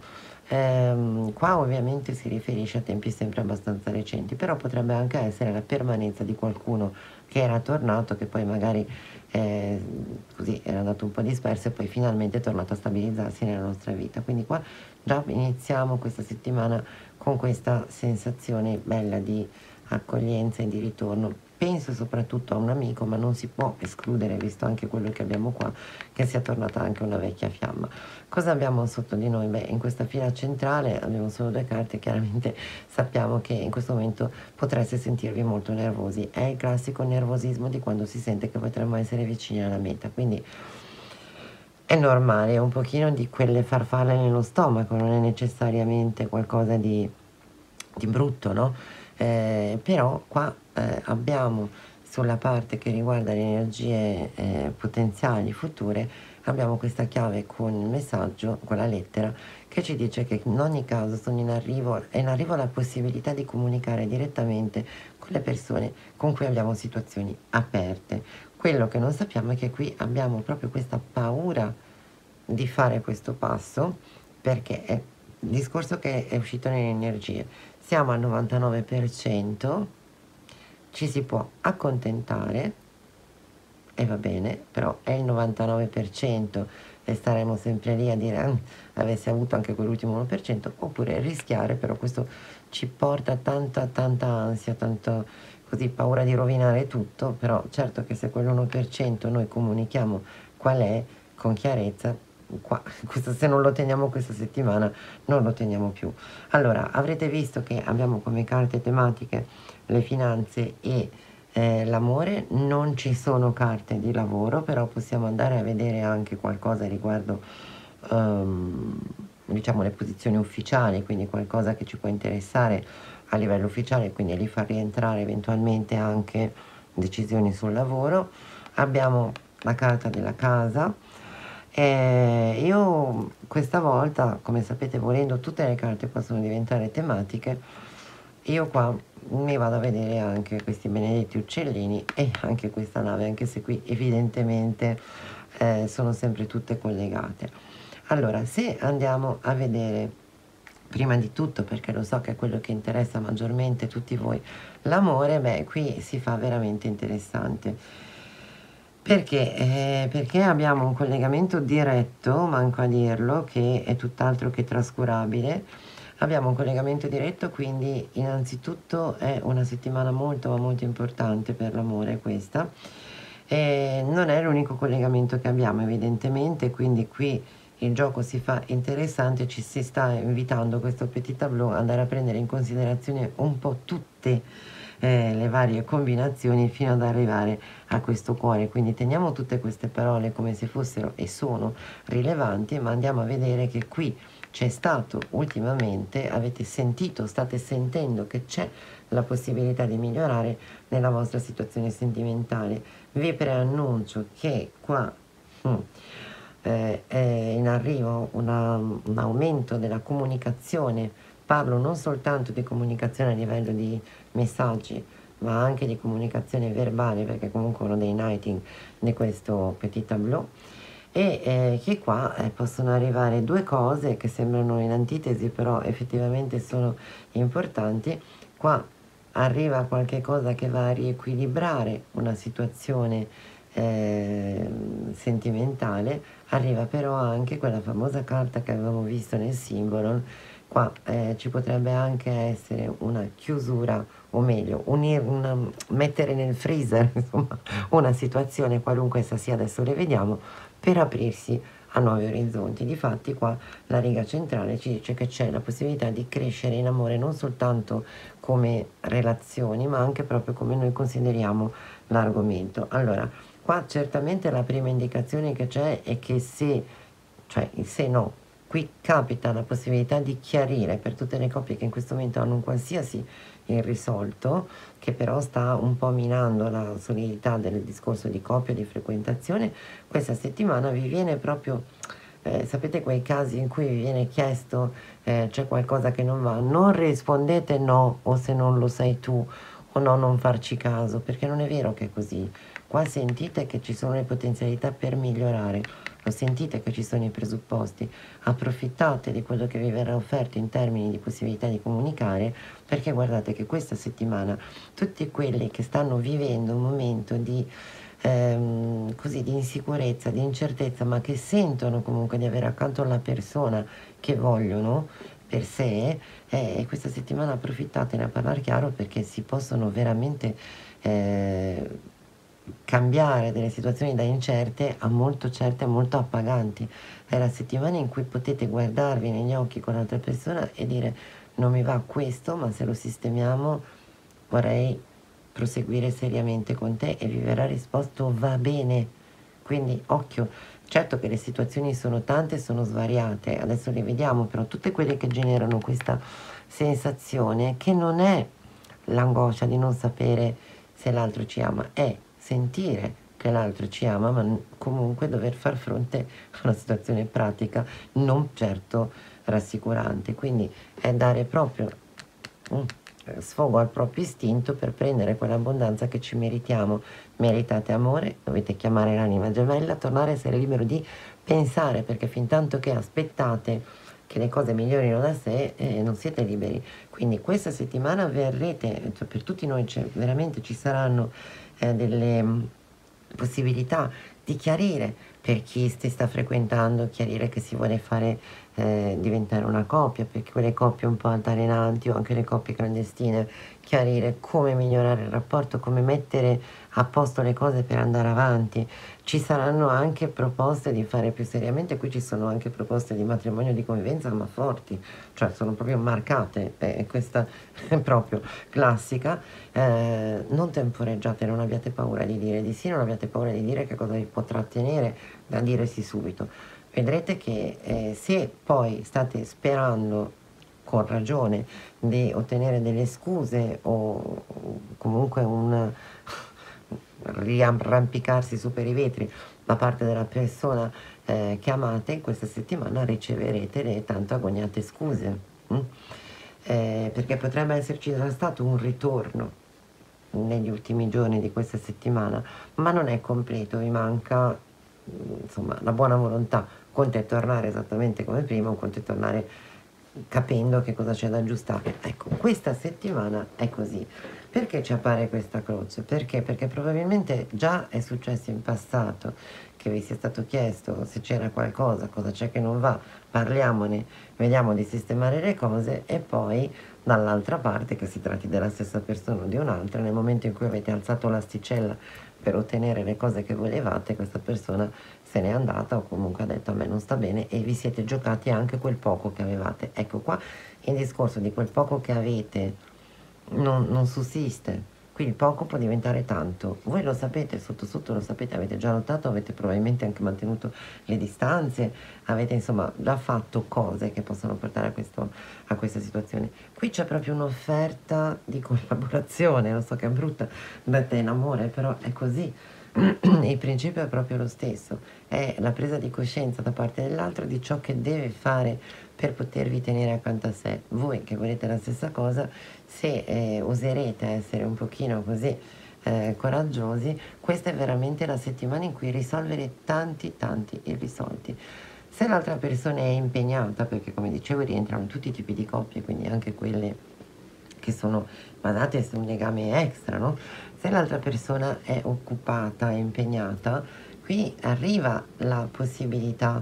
Qua ovviamente si riferisce a tempi sempre abbastanza recenti, però potrebbe anche essere la permanenza di qualcuno che era tornato, che poi magari così era andato un po' disperso e poi finalmente è tornato a stabilizzarsi nella nostra vita. Quindi qua già iniziamo questa settimana con questa sensazione bella di accoglienza e di ritorno. Penso soprattutto a un amico, ma non si può escludere, visto anche quello che abbiamo qua, che sia tornata anche una vecchia fiamma. Cosa abbiamo sotto di noi? Beh, in questa fila centrale abbiamo solo 2 carte, chiaramente sappiamo che in questo momento potreste sentirvi molto nervosi. È il classico nervosismo di quando si sente che potremmo essere vicini alla meta, quindi è normale, è un pochino di quelle farfalle nello stomaco, non è necessariamente qualcosa di brutto, no? Però qua abbiamo sulla parte che riguarda le energie potenziali future, abbiamo questa chiave con il messaggio, con la lettera, che ci dice che in ogni caso è in arrivo la possibilità di comunicare direttamente con le persone con cui abbiamo situazioni aperte. Quello che non sappiamo è che qui abbiamo proprio questa paura di fare questo passo, perché è il discorso che è uscito nelle energie. Siamo al 99%, ci si può accontentare e va bene, però è il 99% e staremo sempre lì a dire avessi avuto anche quell'ultimo 1%, oppure rischiare, però questo ci porta tanta ansia, tanto così paura di rovinare tutto. Però certo che se quell'1% noi comunichiamo qual è con chiarezza, qua, questo, se non lo teniamo questa settimana non lo teniamo più. Allora, avrete visto che abbiamo come carte tematiche le finanze e l'amore. Non ci sono carte di lavoro, però possiamo andare a vedere anche qualcosa riguardo diciamo le posizioni ufficiali, quindi qualcosa che ci può interessare a livello ufficiale, quindi lì far rientrare eventualmente anche decisioni sul lavoro. Abbiamo la carta della casa. Io questa volta, come sapete, volendo tutte le carte possono diventare tematiche, io qua mi vado a vedere anche questi benedetti uccellini e anche questa nave, anche se qui evidentemente sono sempre tutte collegate. Allora, se andiamo a vedere, prima di tutto, perché lo so che è quello che interessa maggiormente tutti voi, l'amore, beh, qui si fa veramente interessante. Perché? Perché abbiamo un collegamento diretto, manco a dirlo, che è tutt'altro che trascurabile. Abbiamo un collegamento diretto, quindi innanzitutto è una settimana molto ma molto importante per l'amore questa. Non è l'unico collegamento che abbiamo evidentemente, quindi qui il gioco si fa interessante, ci si sta invitando questo Petit Tableau ad andare a prendere in considerazione un po' tutte le varie combinazioni fino ad arrivare a questo cuore. Quindi teniamo tutte queste parole come se fossero e sono rilevanti, ma andiamo a vedere che qui c'è stato ultimamente, avete sentito, state sentendo che c'è la possibilità di migliorare nella vostra situazione sentimentale. Vi preannuncio che qua è in arrivo un aumento della comunicazione. Parlo non soltanto di comunicazione a livello di messaggi, ma anche di comunicazione verbale, perché comunque uno dei knighting di questo Petit Tableau. E che qua possono arrivare 2 cose che sembrano in antitesi, però effettivamente sono importanti. Qua arriva qualche cosa che va a riequilibrare una situazione sentimentale. Arriva però anche quella famosa carta che avevamo visto nel simbolo. Qua ci potrebbe anche essere una chiusura, o meglio, mettere nel freezer, insomma, una situazione qualunque essa sia, adesso le vediamo, per aprirsi a nuovi orizzonti. Difatti qua la riga centrale ci dice che c'è la possibilità di crescere in amore non soltanto come relazioni, ma anche proprio come noi consideriamo l'argomento. Allora, qua certamente la prima indicazione che c'è è che se, cioè il se no, Qui capita la possibilità di chiarire per tutte le coppie che in questo momento hanno un qualsiasi irrisolto, che però sta un po' minando la solidità del discorso di coppia, di frequentazione. Questa settimana vi viene proprio, sapete quei casi in cui vi viene chiesto c'è qualcosa che non va, non rispondete no, o se non lo sai tu, o no, non farci caso, perché non è vero che è così. Qua sentite che ci sono le potenzialità per migliorare, lo sentite che ci sono i presupposti, approfittate di quello che vi verrà offerto in termini di possibilità di comunicare, perché guardate che questa settimana tutti quelli che stanno vivendo un momento di così di insicurezza, di incertezza, ma che sentono comunque di avere accanto la persona che vogliono per sé, questa settimana approfittatene a parlare chiaro, perché si possono veramente eh, cambiare delle situazioni da incerte a molto certe, a molto appaganti. È la settimana in cui potete guardarvi negli occhi con l'altra persona e dire non mi va questo, ma se lo sistemiamo vorrei proseguire seriamente con te, e vi verrà risposto va bene. Quindi occhio, certo che le situazioni sono tante, sono svariate, adesso le vediamo, però tutte quelle che generano questa sensazione, che non è l'angoscia di non sapere se l'altro ci ama, è sentire che l'altro ci ama, ma comunque dover far fronte a una situazione pratica non certo rassicurante. Quindi è dare proprio un sfogo al proprio istinto per prendere quell'abbondanza che ci meritiamo. Meritate amore, dovete chiamare l'anima gemella, tornare a essere libero di pensare, perché fin tanto che aspettate che le cose migliorino da sé, non siete liberi. Quindi questa settimana verrete, cioè per tutti noi veramente ci saranno delle possibilità di chiarire per chi si sta frequentando, chiarire che si vuole fare diventare una coppia, perché quelle coppie un po' altalenanti o anche le coppie clandestine, chiarire come migliorare il rapporto, come mettere a posto le cose per andare avanti. Ci saranno anche proposte di fare più seriamente, qui ci sono anche proposte di matrimonio di convivenza, ma forti, cioè sono proprio marcate, questa è proprio classica. Non temporeggiate, non abbiate paura di dire di sì, non abbiate paura di dire che cosa vi potrà tenere da dire sì subito. Vedrete che se poi state sperando con ragione di ottenere delle scuse o comunque un riarrampicarsi su per i vetri da parte della persona che amate, questa settimana riceverete le tanto agognate scuse. Perché potrebbe esserci già stato un ritorno negli ultimi giorni di questa settimana, ma non è completo, vi manca insomma la buona volontà. Un conto è tornare esattamente come prima, un conto è tornare capendo che cosa c'è da aggiustare. Ecco, questa settimana è così. Perché ci appare questa croce? Perché? Perché probabilmente già è successo in passato che vi sia stato chiesto se c'era qualcosa, cosa c'è che non va, parliamone, vediamo di sistemare le cose, e poi dall'altra parte, che si tratti della stessa persona o di un'altra, nel momento in cui avete alzato l'asticella per ottenere le cose che volevate, questa persona se n'è andata o comunque ha detto a me non sta bene, e vi siete giocati anche quel poco che avevate. Ecco qua il discorso di quel poco che avete non sussiste. Qui il poco può diventare tanto. Voi lo sapete, sotto sotto lo sapete, avete già notato, avete probabilmente anche mantenuto le distanze, avete insomma già fatto cose che possono portare a questa situazione. Qui c'è proprio un'offerta di collaborazione, lo so che è brutta detta in amore, però è così. Il principio è proprio lo stesso, è la presa di coscienza da parte dell'altro di ciò che deve fare per potervi tenere accanto a sé. Voi che volete la stessa cosa, se oserete essere un pochino così coraggiosi, questa è veramente la settimana in cui risolvere tanti irrisolti. Se l'altra persona è impegnata, perché come dicevo rientrano tutti i tipi di coppie, quindi anche quelle che sono basate su un legame extra, no? Se l'altra persona è occupata, è impegnata, qui arriva la possibilità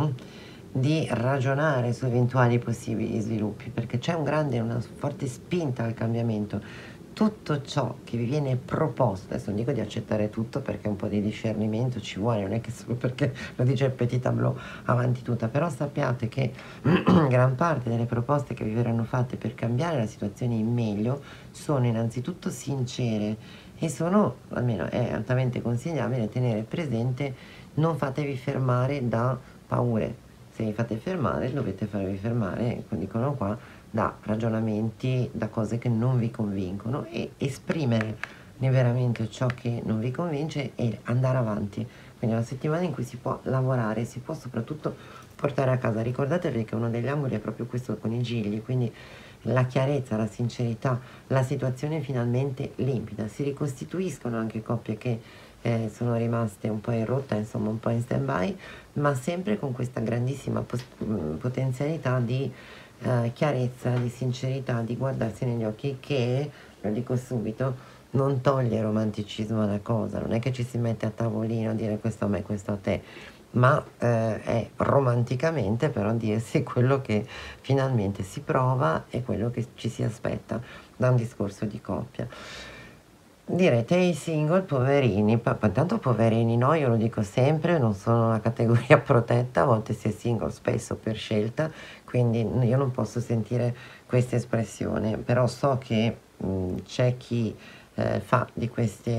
di ragionare su eventuali possibili sviluppi, perché c'è una forte spinta al cambiamento. Tutto ciò che vi viene proposto, adesso non dico di accettare tutto perché un po' di discernimento ci vuole, non è che solo perché lo dice il petit tableau avanti tutta, però sappiate che gran parte delle proposte che vi verranno fatte per cambiare la situazione in meglio sono innanzitutto sincere, e sono, almeno è altamente consigliabile tenere presente, non fatevi fermare da paure. se vi fate fermare dovete farvi fermare, dicono qua, da ragionamenti, da cose che non vi convincono, e esprimere veramente ciò che non vi convince e andare avanti. Quindi è una settimana in cui si può lavorare, si può soprattutto portare a casa. Ricordatevi che uno degli angoli è proprio questo con i gigli, quindi la chiarezza, la sincerità, la situazione finalmente limpida. Si ricostituiscono anche coppie che sono rimaste un po' in rotta, insomma un po' in stand-by, ma sempre con questa grandissima potenzialità di chiarezza, di sincerità, di guardarsi negli occhi, che, lo dico subito, non toglie romanticismo alla cosa, non è che ci si mette a tavolino a dire questo a me, questo a te, ma è romanticamente però dirsi quello che finalmente si prova e quello che ci si aspetta da un discorso di coppia. Direte i single poverini, tanto poverini no, io lo dico sempre, non sono una categoria protetta, a volte si è single, spesso per scelta, quindi io non posso sentire questa espressione, però so che c'è chi fa di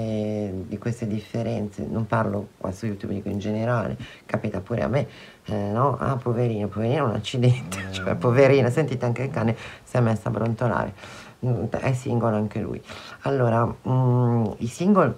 queste differenze, non parlo qua su YouTube, dico in generale, capita pure a me, no? Ah, poverino, poverino è un accidente, cioè poverina, sentite anche il cane si è messo a brontolare, è single anche lui. Allora, i single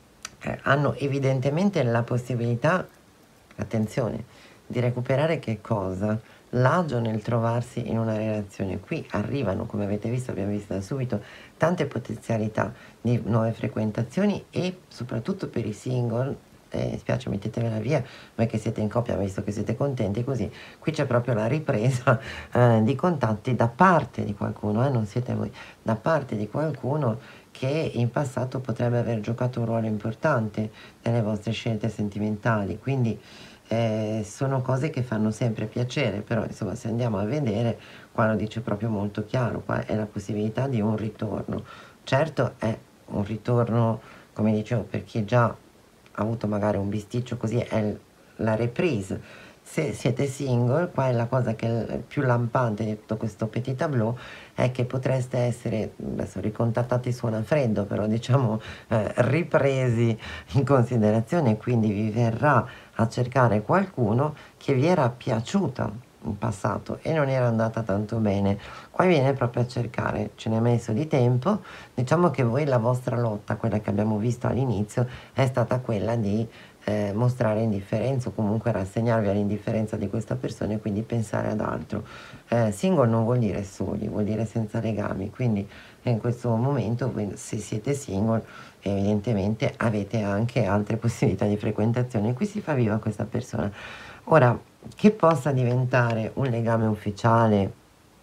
hanno evidentemente la possibilità, attenzione, di recuperare che cosa? L'agio nel trovarsi in una relazione. Qui arrivano, come avete visto, abbiamo visto da subito, tante potenzialità di nuove frequentazioni, e soprattutto per i single, spiace, mettetevela via, voi che siete in coppia, visto che siete contenti così, qui c'è proprio la ripresa di contatti da parte di qualcuno, non siete voi, da parte di qualcuno che in passato potrebbe aver giocato un ruolo importante nelle vostre scelte sentimentali, quindi sono cose che fanno sempre piacere, però insomma se andiamo a vedere, qua lo dice proprio molto chiaro, qua è la possibilità di un ritorno. Certo è un ritorno, come dicevo, per chi già ha avuto magari un bisticcio, così è la reprise. Se siete single, qua è la cosa che è più lampante di tutto questo petit tableau, è che potreste essere, adesso ricontattati suona freddo, però diciamo ripresi in considerazione, quindi vi verrà a cercare qualcuno che vi era piaciuto in passato e non era andata tanto bene. Qua viene proprio a cercare, ce n'è messo di tempo, diciamo che voi la vostra lotta, quella che abbiamo visto all'inizio, è stata quella di mostrare indifferenza, o comunque rassegnarvi all'indifferenza di questa persona e quindi pensare ad altro. Single non vuol dire soli, vuol dire senza legami, quindi in questo momento se siete single evidentemente avete anche altre possibilità di frequentazione, qui si fa viva questa persona. Ora, che possa diventare un legame ufficiale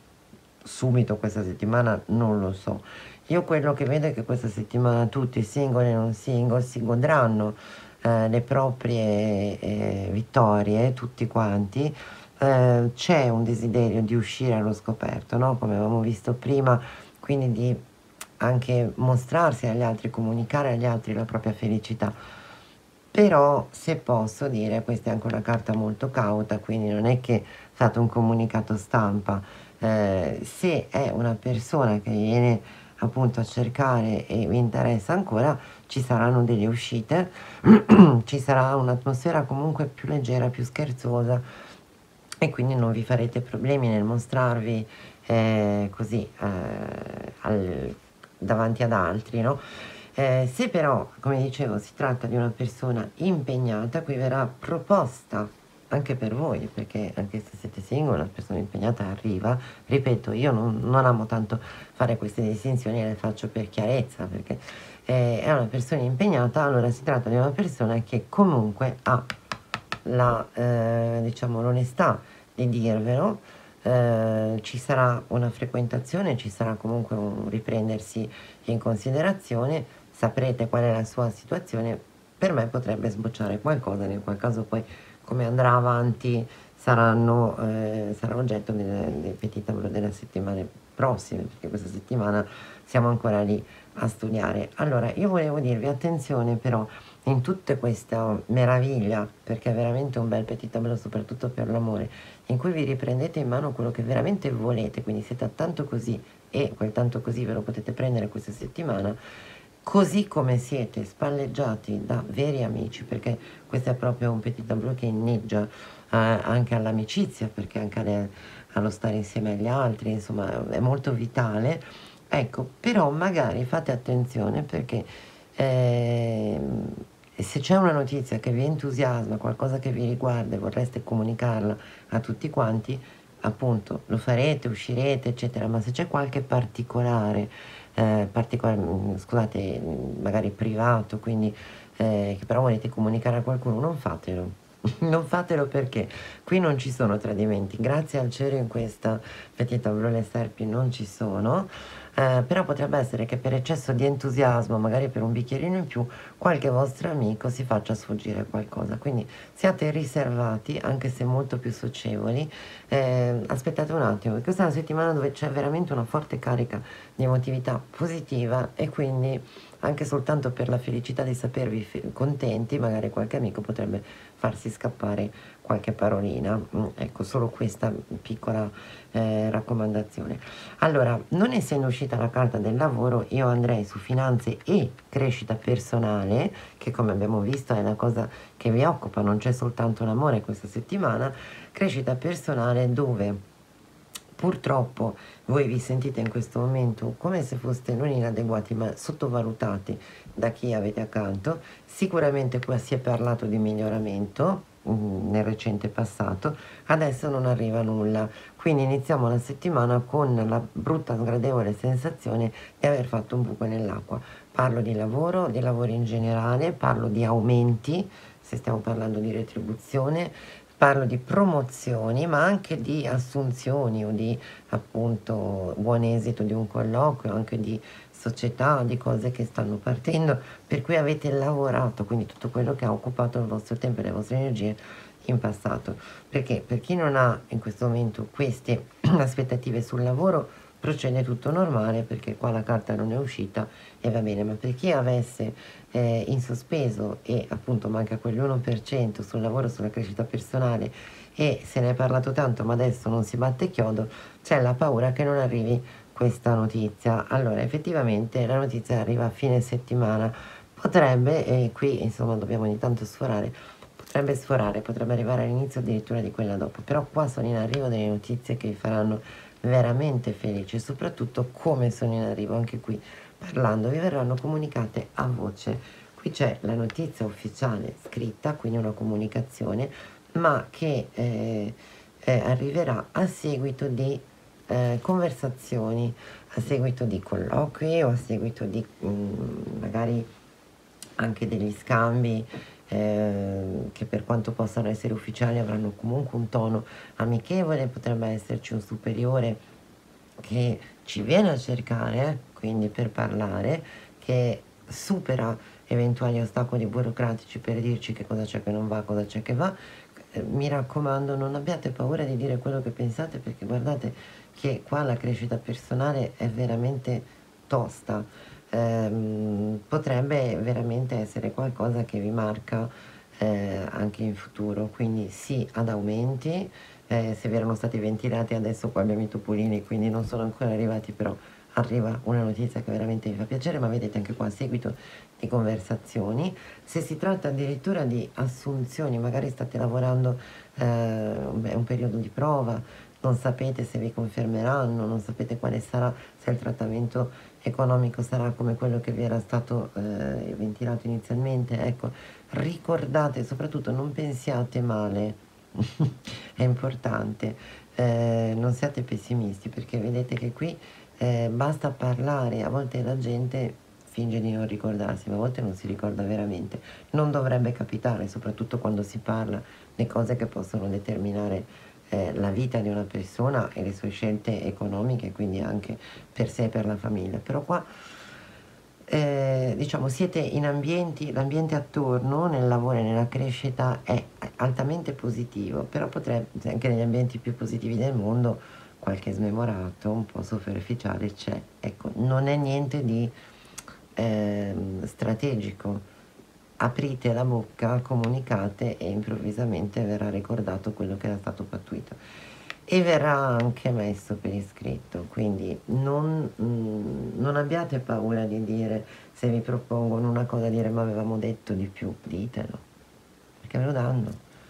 subito questa settimana non lo so. Io quello che vedo è che questa settimana tutti, single e non single, si godranno le proprie vittorie, tutti quanti. C'è un desiderio di uscire allo scoperto, no? Come avevamo visto prima, quindi di anche mostrarsi agli altri, comunicare agli altri la propria felicità. Però, se posso dire, questa è anche una carta molto cauta, quindi non è che fate un comunicato stampa. Se è una persona che viene appunto a cercare e vi interessa ancora, ci saranno delle uscite, ci sarà un'atmosfera comunque più leggera, più scherzosa, e quindi non vi farete problemi nel mostrarvi così davanti ad altri, no? Se però, come dicevo, si tratta di una persona impegnata, qui verrà proposta anche per voi, perché anche se siete single, una persona impegnata arriva. Ripeto, io non amo tanto fare queste distinzioni, le faccio per chiarezza, perché è una persona impegnata, allora si tratta di una persona che comunque ha diciamo, l'onestà di dirvelo. Ci sarà una frequentazione, ci sarà comunque un riprendersi in considerazione, saprete qual è la sua situazione, per me potrebbe sbocciare qualcosa, nel qual caso poi come andrà avanti sarà oggetto dei petit tableau delle settimane prossime, perché questa settimana siamo ancora lì a studiare. Allora, io volevo dirvi, attenzione però, in tutta questa meraviglia, perché è veramente un bel petit tableau, soprattutto per l'amore, in cui vi riprendete in mano quello che veramente volete, quindi siete a tanto così, e quel tanto così ve lo potete prendere questa settimana, così come siete spalleggiati da veri amici, perché questo è proprio un petit tableau che inneggia anche all'amicizia, perché anche allo stare insieme agli altri, insomma, è molto vitale. Ecco, però magari fate attenzione perché se c'è una notizia che vi entusiasma, qualcosa che vi riguarda e vorreste comunicarla a tutti quanti, appunto lo farete, uscirete, eccetera, ma se c'è qualche particolare, scusate, magari privato, quindi che però volete comunicare a qualcuno, non fatelo. Non fatelo perché qui non ci sono tradimenti, grazie al cielo in questa Petit Tableau le serpi non ci sono, però potrebbe essere che per eccesso di entusiasmo, magari per un bicchierino in più, qualche vostro amico si faccia sfuggire qualcosa, quindi siate riservati, anche se molto più socievoli, aspettate un attimo, perché questa è una settimana dove c'è veramente una forte carica di emotività positiva e quindi anche soltanto per la felicità di sapervi contenti, magari qualche amico potrebbe farsi scappare qualche parolina. Ecco, solo questa piccola raccomandazione. Allora, non essendo uscita la carta del lavoro, io andrei su finanze e crescita personale, che come abbiamo visto è la cosa che vi occupa, non c'è soltanto l'amore questa settimana, crescita personale dove purtroppo voi vi sentite in questo momento come se foste non inadeguati ma sottovalutati da chi avete accanto. Sicuramente qua si è parlato di miglioramento nel recente passato, adesso non arriva nulla, quindi iniziamo la settimana con la brutta sgradevole sensazione di aver fatto un buco nell'acqua. Parlo di lavoro in generale, parlo di aumenti, se stiamo parlando di retribuzione, parlo di promozioni, ma anche di assunzioni o di appunto buon esito di un colloquio, anche di società, di cose che stanno partendo, per cui avete lavorato, quindi tutto quello che ha occupato il vostro tempo e le vostre energie in passato. Perché per chi non ha in questo momento queste aspettative sul lavoro, procede tutto normale perché qua la carta non è uscita e va bene, ma per chi avesse in sospeso e appunto manca quell'1% sul lavoro, sulla crescita personale e se ne è parlato tanto ma adesso non si batte chiodo, c'è la paura che non arrivi questa notizia. Allora effettivamente la notizia arriva a fine settimana, potrebbe, e qui insomma dobbiamo ogni tanto sforare, potrebbe sforare, potrebbe arrivare all'inizio addirittura di quella dopo, però qua sono in arrivo delle notizie che vi faranno veramente felici e soprattutto come sono in arrivo anche qui parlando vi verranno comunicate a voce. Qui c'è la notizia ufficiale scritta, quindi una comunicazione, ma che arriverà a seguito di conversazioni, a seguito di colloqui o a seguito di magari anche degli scambi che per quanto possano essere ufficiali avranno comunque un tono amichevole, potrebbe esserci un superiore che ci viene a cercare, quindi per parlare, che supera eventuali ostacoli burocratici per dirci che cosa c'è che non va, cosa c'è che va. Mi raccomando, non abbiate paura di dire quello che pensate perché guardate che qua la crescita personale è veramente tosta. Potrebbe veramente essere qualcosa che vi marca anche in futuro, quindi sì ad aumenti, se vi erano stati ventilati adesso qua abbiamo i topolini, quindi non sono ancora arrivati, però arriva una notizia che veramente vi fa piacere, ma vedete anche qua a seguito di conversazioni. Se si tratta addirittura di assunzioni, magari state lavorando, è un periodo di prova, non sapete se vi confermeranno, non sapete quale sarà, se il trattamento economico sarà come quello che vi era stato ventilato inizialmente, ecco, ricordate, soprattutto non pensiate male, è importante, non siate pessimisti perché vedete che qui basta parlare, a volte la gente finge di non ricordarsi, ma a volte non si ricorda veramente. Non dovrebbe capitare, soprattutto quando si parla di cose che possono determinare la vita di una persona e le sue scelte economiche, quindi anche per sé e per la famiglia. Però qua diciamo siete in ambienti, l'ambiente attorno nel lavoro e nella crescita è altamente positivo, però potrebbe anche negli ambienti più positivi del mondo qualche smemorato, un po' superficiale c'è. Ecco, non è niente di strategico. Aprite la bocca, comunicate e improvvisamente verrà ricordato quello che era stato pattuito e verrà anche messo per iscritto, quindi non abbiate paura di dire, se vi propongono una cosa, dire ma avevamo detto di più, ditelo, perché ve lo danno, cioè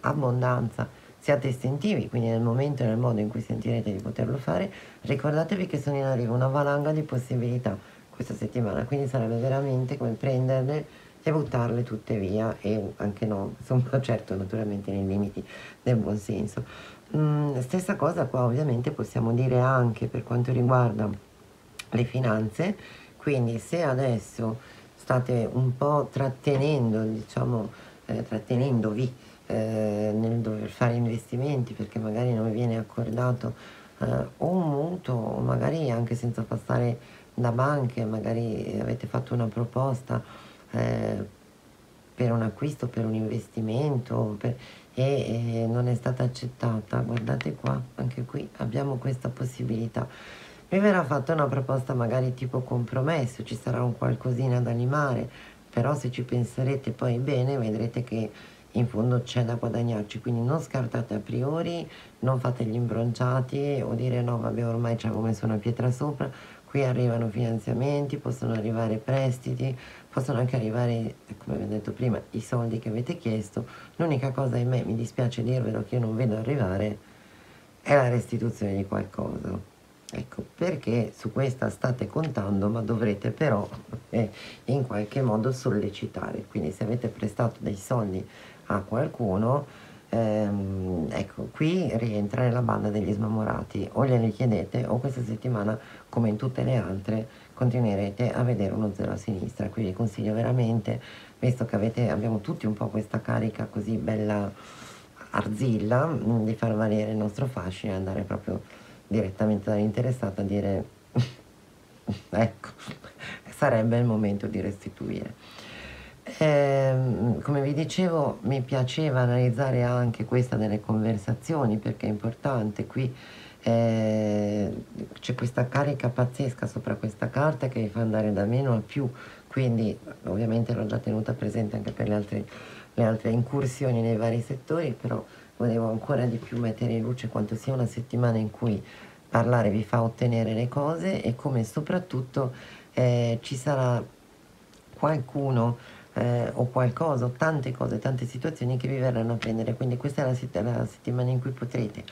abbondanza, siate istintivi, quindi nel momento e nel modo in cui sentirete di poterlo fare, ricordatevi che sono in arrivo una valanga di possibilità questa settimana, quindi sarebbe veramente come prenderle e buttarle tutte via, e anche no, insomma, certo, naturalmente nei limiti del buon senso. Stessa cosa qua ovviamente possiamo dire anche per quanto riguarda le finanze, quindi se adesso state un po' trattenendo, diciamo, trattenendovi nel dover fare investimenti perché magari non vi viene accordato o un mutuo, o magari anche senza passare da banche, magari avete fatto una proposta per un acquisto, per un investimento e non è stata accettata, guardate qua, anche qui abbiamo questa possibilità. Vi verrà fatta una proposta magari tipo compromesso, ci sarà un qualcosina da limare, però se ci penserete poi bene vedrete che in fondo c'è da guadagnarci, quindi non scartate a priori, non fate gli imbronciati o dire no vabbè ormai ci avevo messo una pietra sopra, qui arrivano finanziamenti, possono arrivare prestiti, possono anche arrivare, come vi ho detto prima, i soldi che avete chiesto. L'unica cosa, ahimè, mi dispiace dirvelo, che io non vedo arrivare è la restituzione di qualcosa. Ecco, perché su questa state contando, ma dovrete però in qualche modo sollecitare. Quindi se avete prestato dei soldi a qualcuno, ecco, qui rientra nella banda degli smamorati. O glieli chiedete o questa settimana, come in tutte le altre, continuerete a vedere uno zero a sinistra. Quindi consiglio veramente, visto che abbiamo tutti un po' questa carica così bella arzilla, di far valere il nostro fascino e andare proprio direttamente dall'interessato a dire ecco, sarebbe il momento di restituire. Come vi dicevo, mi piaceva analizzare anche questa delle conversazioni perché è importante. Qui c'è questa carica pazzesca sopra questa carta che vi fa andare da meno a più, quindi ovviamente l'ho già tenuta presente anche per le altre incursioni nei vari settori, però volevo ancora di più mettere in luce quanto sia una settimana in cui parlare vi fa ottenere le cose e come soprattutto ci sarà qualcuno o qualcosa, o tante cose, tante situazioni che vi verranno a prendere. Quindi questa è la settimana in cui potrete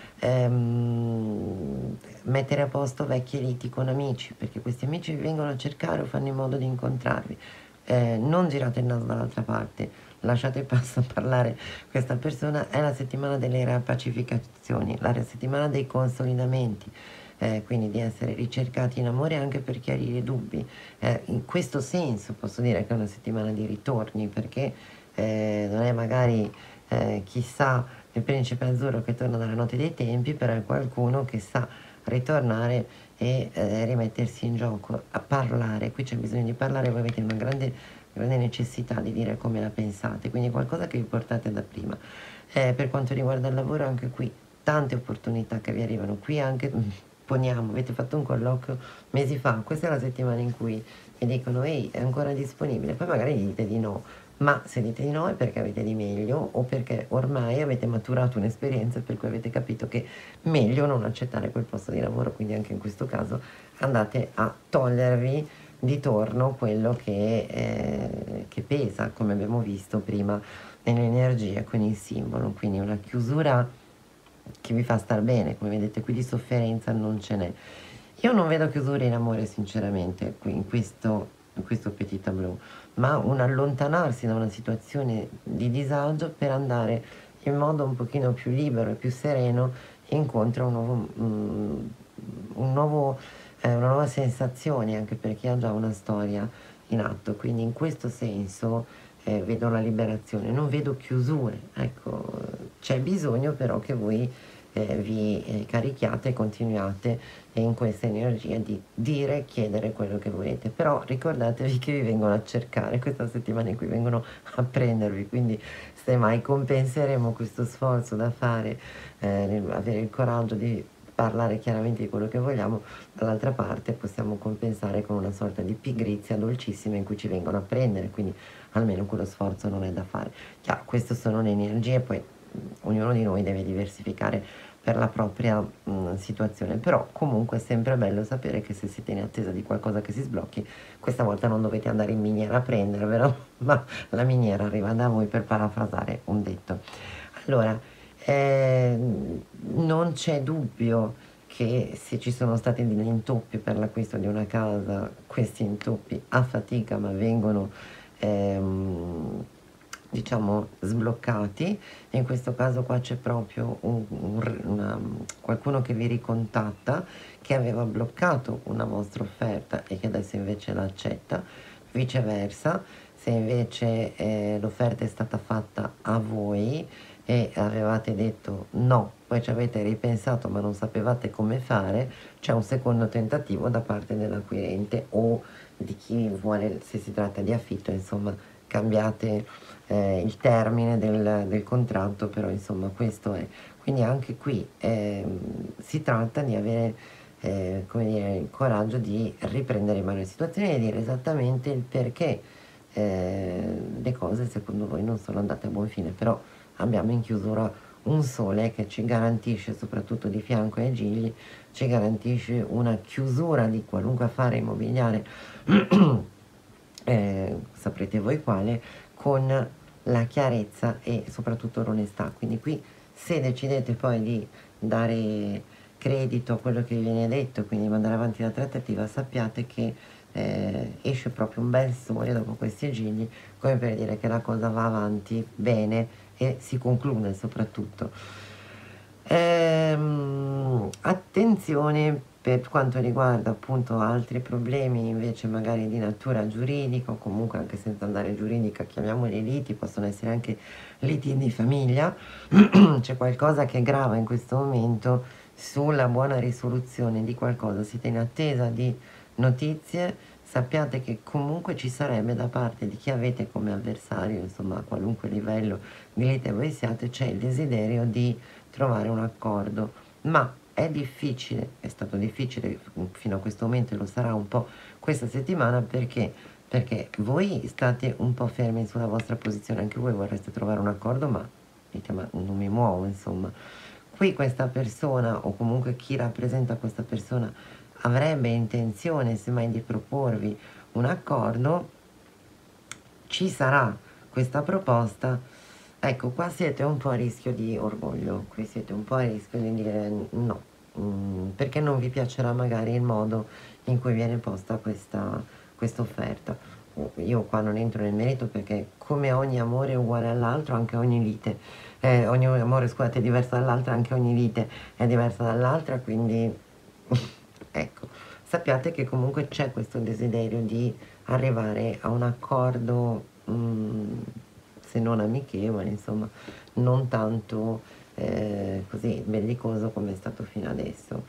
mettere a posto vecchie liti con amici, perché questi amici vi vengono a cercare o fanno in modo di incontrarvi. Non girate il naso dall'altra parte, lasciate parlare questa persona. È la settimana delle riappacificazioni, la settimana dei consolidamenti, quindi di essere ricercati in amore anche per chiarire dubbi. In questo senso posso dire che è una settimana di ritorni, perché non è magari chissà il principe azzurro che torna dalla notte dei tempi, però è qualcuno che sa ritornare e rimettersi in gioco, a parlare. Qui c'è bisogno di parlare, voi avete una grande necessità di dire come la pensate, quindi qualcosa che vi portate da prima. Per quanto riguarda il lavoro, anche qui tante opportunità che vi arrivano. Qui anche poniamo, avete fatto un colloquio mesi fa, questa è la settimana in cui vi dicono ehi, è ancora disponibile, poi magari gli dite di no, ma se dite di no è perché avete di meglio o perché ormai avete maturato un'esperienza per cui avete capito che meglio non accettare quel posto di lavoro, quindi anche in questo caso andate a togliervi di torno quello che pesa, come abbiamo visto prima nell'energia con il simbolo, quindi una chiusura che vi fa star bene. Come vedete qui di sofferenza non ce n'è. Io non vedo chiusure in amore sinceramente qui in questo petit tableau, ma un allontanarsi da una situazione di disagio per andare in modo un pochino più libero e più sereno incontro una nuova sensazione anche per chi ha già una storia in atto. Quindi in questo senso vedo la liberazione, non vedo chiusure. Ecco, c'è bisogno però che voi vi carichiate e continuate in questa energia di dire, chiedere quello che volete, però ricordatevi che vi vengono a cercare questa settimana, in cui vengono a prendervi, quindi semmai compenseremo questo sforzo da fare, avere il coraggio di parlare chiaramente di quello che vogliamo, dall'altra parte possiamo compensare con una sorta di pigrizia dolcissima in cui ci vengono a prendere, quindi almeno quello sforzo non è da fare. Chiaro, queste sono le energie, poi ognuno di noi deve diversificare per la propria situazione, però comunque è sempre bello sapere che se siete in attesa di qualcosa che si sblocchi, questa volta non dovete andare in miniera a prendervelo, ma la miniera arriva da voi, per parafrasare un detto. Allora, non c'è dubbio che se ci sono stati degli intoppi per l'acquisto di una casa, questi intoppi a fatica ma vengono diciamo sbloccati. In questo caso qua c'è proprio qualcuno che vi ricontatta, che aveva bloccato una vostra offerta e che adesso invece l'accetta. Viceversa, se invece l'offerta è stata fatta a voi e avevate detto no, poi ci avete ripensato ma non sapevate come fare, c'è un secondo tentativo da parte dell'acquirente o di chi vuole, se si tratta di affitto, insomma, cambiate il termine del contratto, però insomma questo è. Quindi anche qui si tratta di avere come dire, il coraggio di riprendere in mano la situazione e dire esattamente il perché le cose secondo voi non sono andate a buon fine, però abbiamo in chiusura un sole che ci garantisce, soprattutto di fianco ai gigli, ci garantisce una chiusura di qualunque affare immobiliare, saprete voi quale, con la chiarezza e soprattutto l'onestà. Quindi qui se decidete poi di dare credito a quello che vi viene detto, quindi mandare avanti la trattativa, sappiate che esce proprio un bel sole dopo questi gigli, come per dire che la cosa va avanti bene e si conclude soprattutto. Attenzione per quanto riguarda appunto altri problemi invece magari di natura giuridica o comunque anche senza andare giuridica, chiamiamoli liti, possono essere anche liti di famiglia. C'è qualcosa che grava in questo momento sulla buona risoluzione di qualcosa, siete in attesa di notizie, sappiate che comunque ci sarebbe da parte di chi avete come avversario, insomma a qualunque livello di lite voi siate, c'è il desiderio di trovare un accordo, ma è difficile, è stato difficile fino a questo momento e lo sarà un po' questa settimana perché voi state un po' fermi sulla vostra posizione, anche voi vorreste trovare un accordo, ma dite ma non mi muovo, insomma. Qui questa persona o comunque chi rappresenta questa persona avrebbe intenzione semmai di proporvi un accordo, ci sarà questa proposta. Ecco, qua siete un po' a rischio di orgoglio, qui siete un po' a rischio di dire no, perché non vi piacerà magari il modo in cui viene posta questa offerta. Io qua non entro nel merito perché come ogni amore è uguale all'altro, anche ogni lite, ogni amore scusate è diverso dall'altra, anche ogni lite è diversa dall'altra, quindi ecco, sappiate che comunque c'è questo desiderio di arrivare a un accordo, se non amichevole, insomma, non tanto così bellicoso come è stato fino adesso.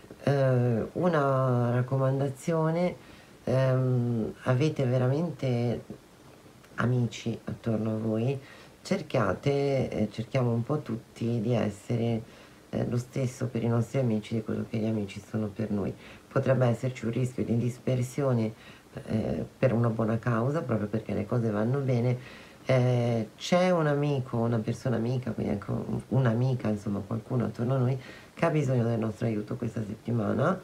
Una raccomandazione, avete veramente amici attorno a voi, cerchiamo un po' tutti di essere lo stesso per i nostri amici di quello che gli amici sono per noi. Potrebbe esserci un rischio di dispersione per una buona causa, proprio perché le cose vanno bene. C'è un amico, una persona amica, quindi anche un'amica, insomma qualcuno attorno a noi che ha bisogno del nostro aiuto questa settimana.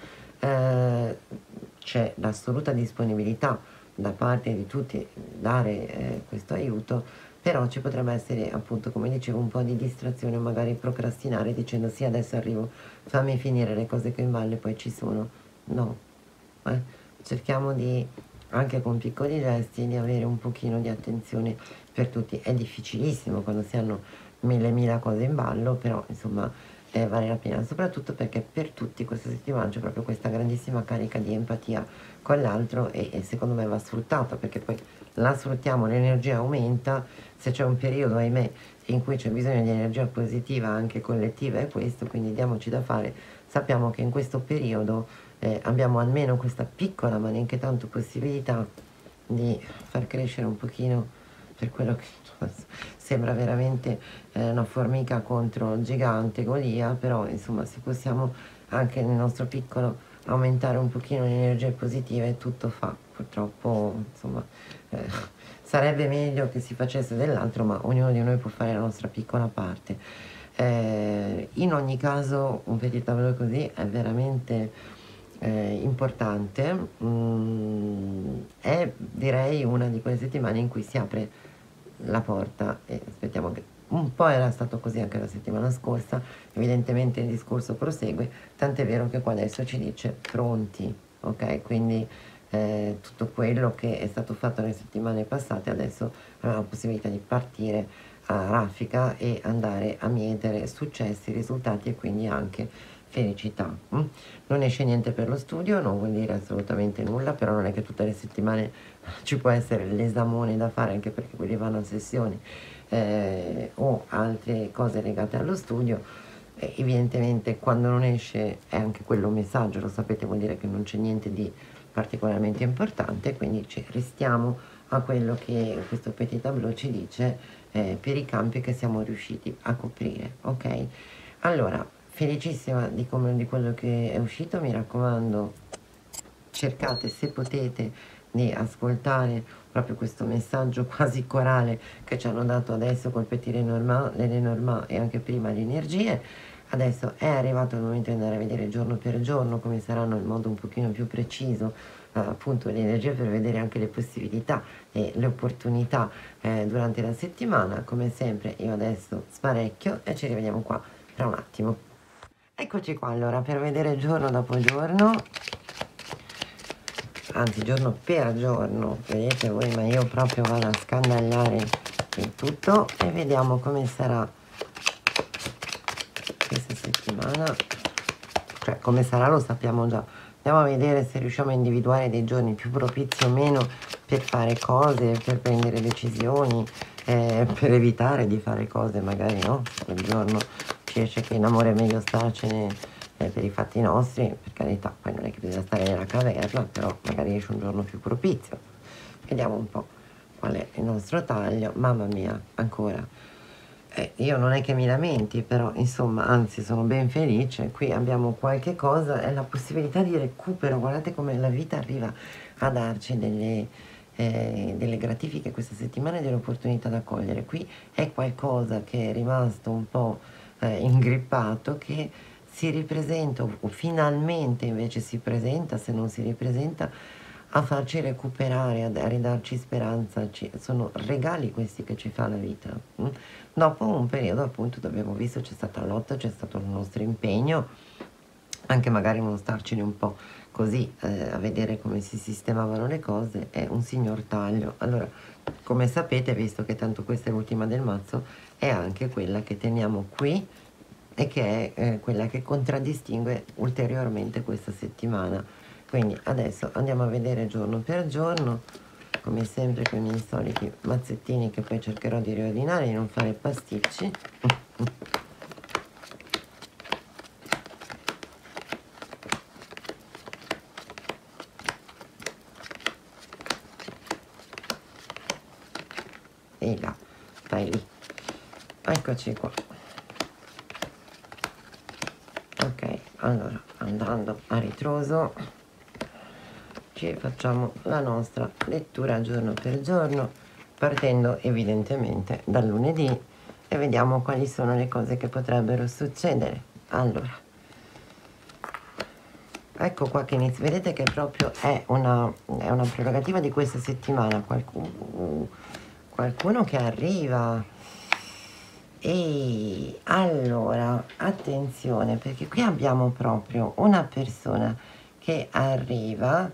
C'è l'assoluta disponibilità da parte di tutti dare questo aiuto, però ci potrebbe essere appunto come dicevo un po' di distrazione, magari procrastinare dicendo sì adesso arrivo, fammi finire le cose che ho in valle poi ci sono. No, cerchiamo di anche con piccoli gesti di avere un pochino di attenzione per tutti. È difficilissimo quando si hanno mille cose in ballo, però insomma vale la pena, soprattutto perché per tutti questa settimana c'è proprio questa grandissima carica di empatia con l'altro e secondo me va sfruttata, perché poi la sfruttiamo, l'energia aumenta, se c'è un periodo, ahimè, in cui c'è bisogno di energia positiva anche collettiva è questo, quindi diamoci da fare, sappiamo che in questo periodo abbiamo almeno questa piccola ma neanche tanto possibilità di far crescere un pochino per quello che sembra veramente una formica contro il gigante Golia, però insomma se possiamo anche nel nostro piccolo aumentare un pochino le energie positive tutto fa. Purtroppo insomma sarebbe meglio che si facesse dell'altro, ma ognuno di noi può fare la nostra piccola parte. In ogni caso un petit tableau così è veramente importante, è direi una di quelle settimane in cui si apre la porta e aspettiamo che un po' era stato così anche la settimana scorsa, evidentemente il discorso prosegue, tant'è vero che qua adesso ci dice pronti, ok? Quindi tutto quello che è stato fatto nelle settimane passate adesso abbiamo la possibilità di partire a raffica e andare a mietere successi, risultati e quindi anche felicità. Non esce niente per lo studio, non vuol dire assolutamente nulla, però non è che tutte le settimane ci può essere l'esamone da fare, anche perché quelli vanno a sessioni o altre cose legate allo studio. Evidentemente quando non esce è anche quello un messaggio, lo sapete, vuol dire che non c'è niente di particolarmente importante, quindi ci restiamo a quello che questo petit tableau ci dice per i campi che siamo riusciti a coprire, ok? Allora, felicissima di quello che è uscito, mi raccomando, cercate se potete di ascoltare proprio questo messaggio quasi corale che ci hanno dato adesso col Petit Lenormand e anche prima le energie. Adesso è arrivato il momento di andare a vedere giorno per giorno come saranno in modo un pochino più preciso appunto le energie, per vedere anche le possibilità e le opportunità durante la settimana. Come sempre io adesso sparecchio e ci rivediamo qua tra un attimo. Eccoci qua allora per vedere giorno dopo giorno, anzi giorno per giorno, vedete voi, ma io proprio vado a scandallare il tutto e vediamo come sarà questa settimana, cioè come sarà lo sappiamo già. Andiamo a vedere se riusciamo a individuare dei giorni più propizi o meno per fare cose, per prendere decisioni, per evitare di fare cose, magari no, quel giorno ci esce che in amore è meglio starcene per i fatti nostri, per carità, poi non è che bisogna stare nella caverna, però magari esce un giorno più propizio. Vediamo un po' qual è il nostro taglio. Mamma mia, ancora. Io non è che mi lamenti, però insomma, anzi sono ben felice. Qui abbiamo qualche cosa, è la possibilità di recupero. Guardate come la vita arriva a darci delle gratifiche questa settimana e delle opportunità da cogliere. Qui è qualcosa che è rimasto un po' ingrippato, che si ripresenta, o finalmente invece si presenta, se non si ripresenta, a farci recuperare, a ridarci speranza. Sono regali questi che ci fa la vita. Dopo un periodo appunto dove abbiamo visto c'è stata lotta, c'è stato il nostro impegno, anche magari non starcene un po' così a vedere come si sistemavano le cose, è un signor taglio. Allora, come sapete, visto che tanto questa è l'ultima del mazzo, è anche quella che teniamo qui e che è quella che contraddistingue ulteriormente questa settimana. Quindi adesso andiamo a vedere giorno per giorno, come sempre con i miei soliti mazzettini che poi cercherò di riordinare, di non fare pasticci. E là, stai lì. Eccoci qua. Ok, allora andando a ritroso ci facciamo la nostra lettura giorno per giorno, partendo evidentemente dal lunedì, e vediamo quali sono le cose che potrebbero succedere. Allora, ecco qua che inizia, vedete che proprio è una prerogativa di questa settimana, qualcuno che arriva. E allora, attenzione, perché qui abbiamo proprio una persona che arriva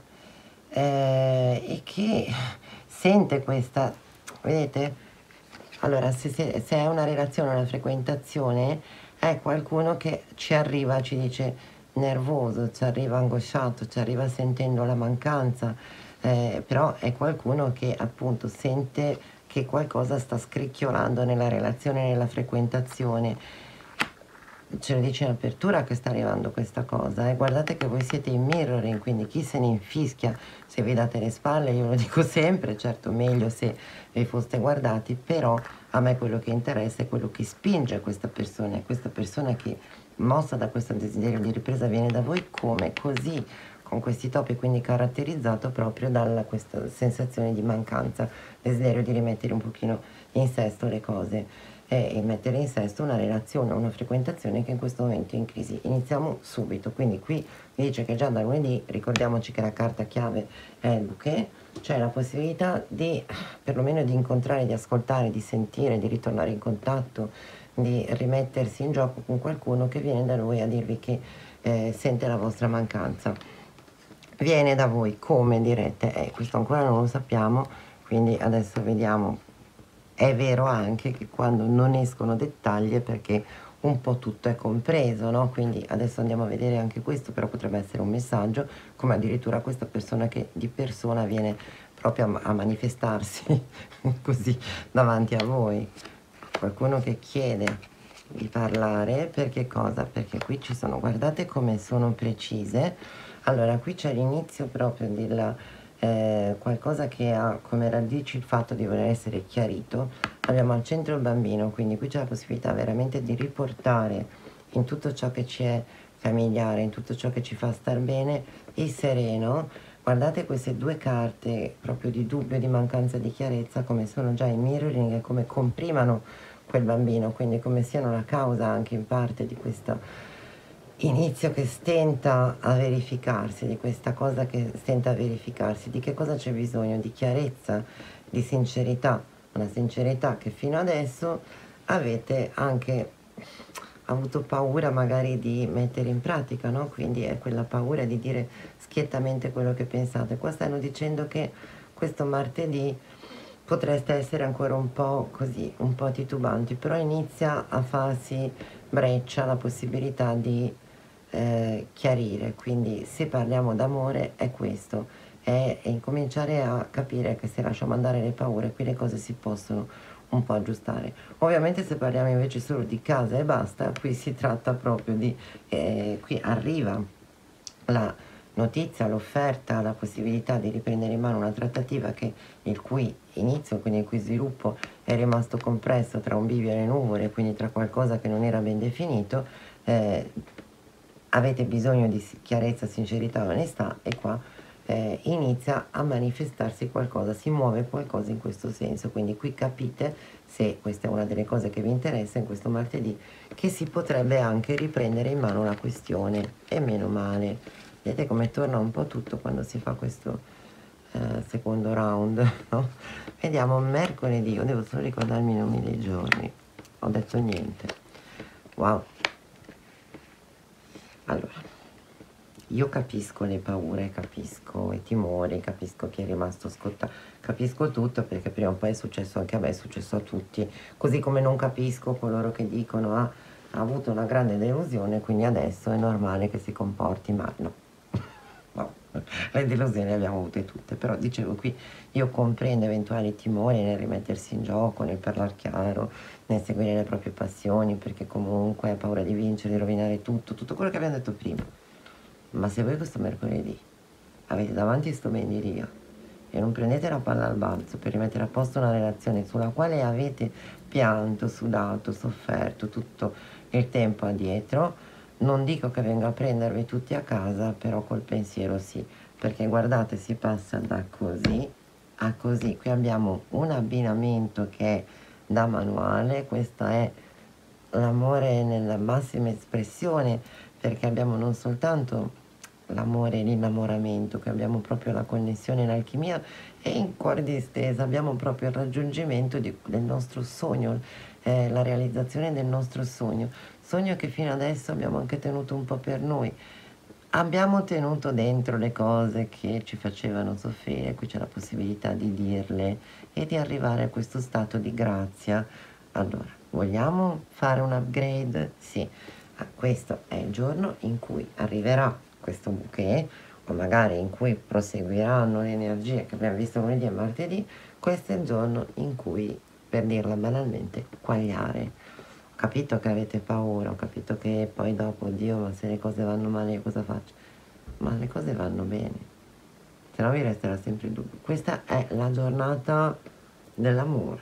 e che sente questa, vedete? Allora, se è una relazione, una frequentazione, è qualcuno che ci arriva, ci dice nervoso, ci arriva angosciato, ci arriva sentendo la mancanza, però è qualcuno che appunto sente che qualcosa sta scricchiolando nella relazione, nella frequentazione. Ce lo dice in apertura che sta arrivando questa cosa, guardate che voi siete in mirroring, quindi chi se ne infischia se vi date le spalle, io lo dico sempre, certo meglio se vi foste guardati, però a me quello che interessa è quello che spinge questa persona che, mossa da questo desiderio di ripresa, viene da voi come così, con questi topi, quindi caratterizzato proprio da questa sensazione di mancanza, desiderio di rimettere un pochino in sesto le cose. e mettere in sesto una relazione, una frequentazione che in questo momento è in crisi. Iniziamo subito, quindi qui mi dice che già da lunedì, ricordiamoci che la carta chiave è il bouquet, c'è la possibilità di perlomeno di incontrare, di ascoltare, di sentire, di ritornare in contatto, di rimettersi in gioco con qualcuno che viene da lui a dirvi che sente la vostra mancanza. Viene da voi, come direte? Questo ancora non lo sappiamo, quindi adesso vediamo. È vero anche che quando non escono dettagli è perché un po' tutto è compreso, no? Quindi adesso andiamo a vedere anche questo, però potrebbe essere un messaggio, come addirittura questa persona che di persona viene proprio a manifestarsi così davanti a voi. Qualcuno che chiede di parlare, perché cosa? Perché qui ci sono, guardate come sono precise. Allora, qui c'è l'inizio proprio della qualcosa che ha come radici il fatto di voler essere chiarito. Abbiamo al centro il bambino, quindi qui c'è la possibilità veramente di riportare in tutto ciò che ci è familiare, in tutto ciò che ci fa star bene, il sereno. Guardate queste due carte proprio di dubbio, di mancanza di chiarezza, come sono già in mirroring e come comprimano quel bambino, quindi come siano la causa anche in parte di questo inizio che stenta a verificarsi, di questa cosa che stenta a verificarsi, di che cosa c'è bisogno, di chiarezza, di sincerità, una sincerità che fino adesso avete anche avuto paura magari di mettere in pratica, no? Quindi è quella paura di dire schiettamente quello che pensate. Qua stanno dicendo che questo martedì potreste essere ancora un po' così, un po' titubanti, però inizia a farsi breccia la possibilità di chiarire. Quindi se parliamo d'amore è questo, è incominciare a capire che se lasciamo andare le paure qui le cose si possono un po' aggiustare. Ovviamente se parliamo invece solo di casa e basta, qui si tratta proprio di qui arriva la notizia, l'offerta, la possibilità di riprendere in mano una trattativa che il cui inizio, quindi il cui sviluppo è rimasto compresso tra un bivio e le nuvole, quindi tra qualcosa che non era ben definito. Avete bisogno di chiarezza, sincerità e onestà, e qua inizia a manifestarsi qualcosa, si muove qualcosa in questo senso. Quindi qui capite, se questa è una delle cose che vi interessa in questo martedì, che si potrebbe anche riprendere in mano la questione, e meno male. Vedete come torna un po' tutto quando si fa questo secondo round, no? Vediamo mercoledì, io devo solo ricordarmi i nomi dei giorni, ho detto niente. Wow. Allora, io capisco le paure, capisco i timori, capisco chi è rimasto scottato, capisco tutto, perché prima o poi è successo anche a me, è successo a tutti, così come non capisco coloro che dicono ha avuto una grande delusione, quindi adesso è normale che si comporti male. No, no, le delusioni le abbiamo avute tutte, però dicevo qui io comprendo eventuali timori nel rimettersi in gioco, nel parlare chiaro, nel seguire le proprie passioni, perché comunque ha paura di vincere, di rovinare tutto, tutto quello che abbiamo detto prima. Ma se voi questo mercoledì avete davanti sto Bendiria e non prendete la palla al balzo per rimettere a posto una relazione sulla quale avete pianto, sudato, sofferto tutto il tempo addietro, non dico che venga a prendervi tutti a casa, però col pensiero sì, perché guardate, si passa da così a così. Qui abbiamo un abbinamento che è da manuale, questo è l'amore nella massima espressione, perché abbiamo non soltanto l'amore e l'innamoramento, che abbiamo proprio la connessione e l'alchimia, e in cuore distesa abbiamo proprio il raggiungimento del nostro sogno, la realizzazione del nostro sogno che fino adesso abbiamo anche tenuto un po' per noi. Abbiamo tenuto dentro le cose che ci facevano soffrire, qui c'è la possibilità di dirle e di arrivare a questo stato di grazia. Allora, vogliamo fare un upgrade? Sì. Questo è il giorno in cui arriverà questo bouquet, o magari in cui proseguiranno le energie che abbiamo visto lunedì e martedì. Questo è il giorno in cui, per dirla banalmente, quagliare. Ho capito che avete paura, ho capito che poi dopo, Dio, ma se le cose vanno male io cosa faccio? Ma le cose vanno bene, se no vi resterà sempre il dubbio. Questa è la giornata dell'amore.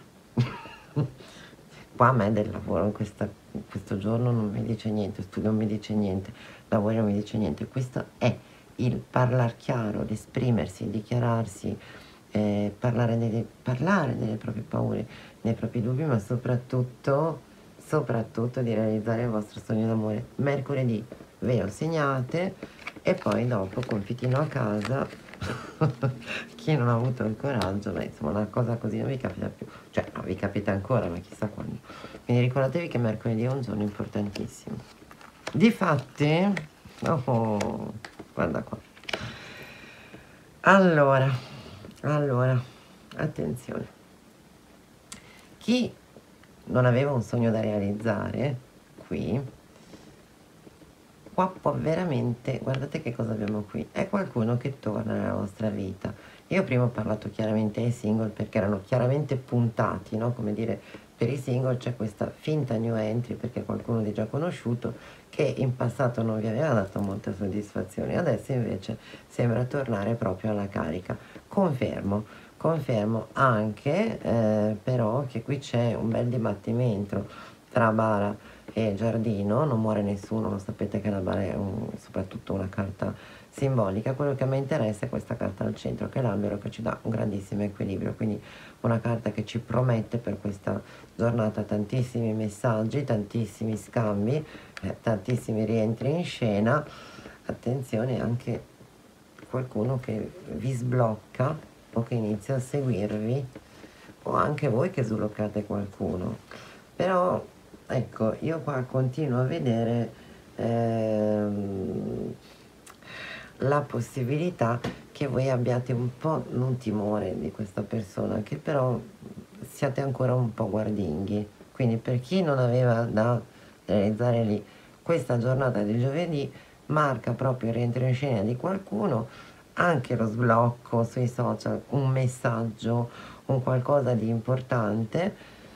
Qua a me del lavoro in questo giorno non mi dice niente, studio non mi dice niente, lavoro non mi dice niente. Questo è il parlar chiaro, l'esprimersi, dichiararsi, parlare delle proprie paure, nei propri dubbi, ma soprattutto di realizzare il vostro sogno d'amore. Mercoledì ve lo segnate e poi dopo confitino a casa. Chi non ha avuto il coraggio, beh, insomma, una cosa così non vi capita più, cioè no, vi capita ancora, ma chissà quando. Quindi ricordatevi che mercoledì è un giorno importantissimo. Difatti, oh, guarda qua. Allora, attenzione. Chi non aveva un sogno da realizzare, qui, qua può veramente, guardate che cosa abbiamo qui, è qualcuno che torna nella vostra vita. Io prima ho parlato chiaramente ai single perché erano chiaramente puntati, no? Come dire, per i single c'è questa finta new entry perché qualcuno di già conosciuto che in passato non vi aveva dato molte soddisfazioni, adesso invece sembra tornare proprio alla carica. Confermo anche però che qui c'è un bel dibattimento tra bara e giardino, non muore nessuno, lo sapete che la bara è soprattutto una carta simbolica. Quello che mi interessa è questa carta al centro, che è l'albero, che ci dà un grandissimo equilibrio, quindi una carta che ci promette per questa giornata tantissimi messaggi, tantissimi scambi, tantissimi rientri in scena. Attenzione, anche qualcuno che vi sblocca o che inizia a seguirvi, o anche voi che sbloccate qualcuno. Però ecco, io qua continuo a vedere la possibilità che voi abbiate un po', non timore di questa persona, che però siate ancora un po' guardinghi. Quindi per chi non aveva da realizzare lì, questa giornata di giovedì marca proprio il rientro in scena di qualcuno, anche lo sblocco sui social, un messaggio, un qualcosa di importante.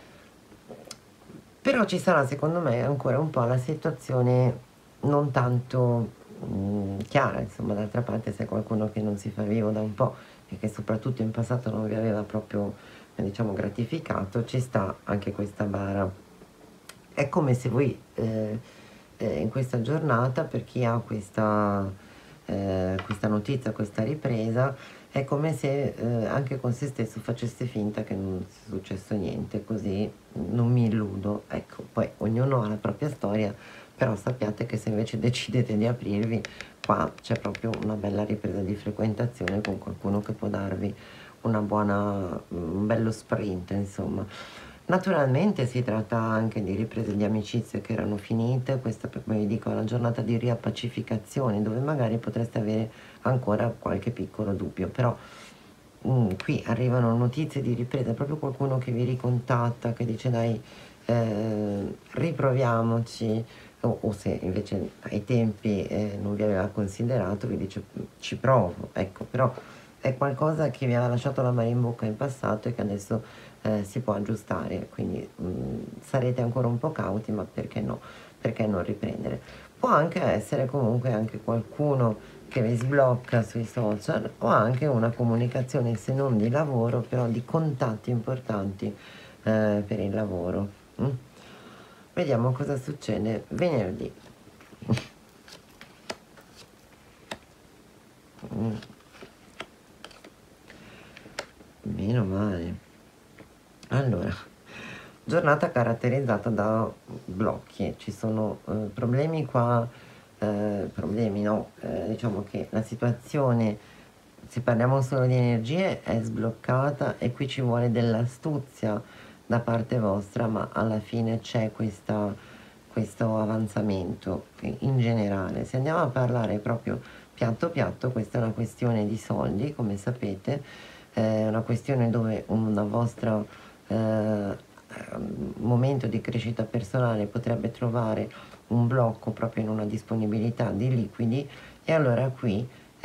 Però ci sarà secondo me ancora un po' la situazione non tanto chiara, insomma. D'altra parte, se è qualcuno che non si fa vivo da un po' e che soprattutto in passato non vi aveva proprio, diciamo, gratificato, ci sta anche questa bara. È come se voi in questa giornata, per chi ha questa notizia, questa ripresa, è come se anche con se stesso facesse finta che non sia successo niente, così non mi illudo. Ecco, poi ognuno ha la propria storia, però sappiate che se invece decidete di aprirvi, qua c'è proprio una bella ripresa di frequentazione con qualcuno che può darvi un bello sprint, insomma. Naturalmente si tratta anche di riprese di amicizie che erano finite, questa, come vi dico, è una giornata di riappacificazione dove magari potreste avere ancora qualche piccolo dubbio, però qui arrivano notizie di ripresa, proprio qualcuno che vi ricontatta, che dice dai, riproviamoci, o se invece ai tempi non vi aveva considerato, vi dice ci provo, ecco. Però è qualcosa che vi aveva lasciato la mano in bocca in passato e che adesso si può aggiustare, quindi sarete ancora un po' cauti, ma perché no? Perché non riprendere? Può anche essere comunque anche qualcuno che vi sblocca sui social, o anche una comunicazione, se non di lavoro, però di contatti importanti per il lavoro. Vediamo cosa succede venerdì. Meno male. Allora, giornata caratterizzata da blocchi, ci sono problemi qua, problemi no, diciamo che la situazione, se parliamo solo di energie, è sbloccata e qui ci vuole dell'astuzia da parte vostra, ma alla fine c'è questo avanzamento in generale. Se andiamo a parlare proprio piatto piatto, questa è una questione di soldi, come sapete, è una questione dove una vostra momento di crescita personale potrebbe trovare un blocco proprio in una disponibilità di liquidi, e allora qui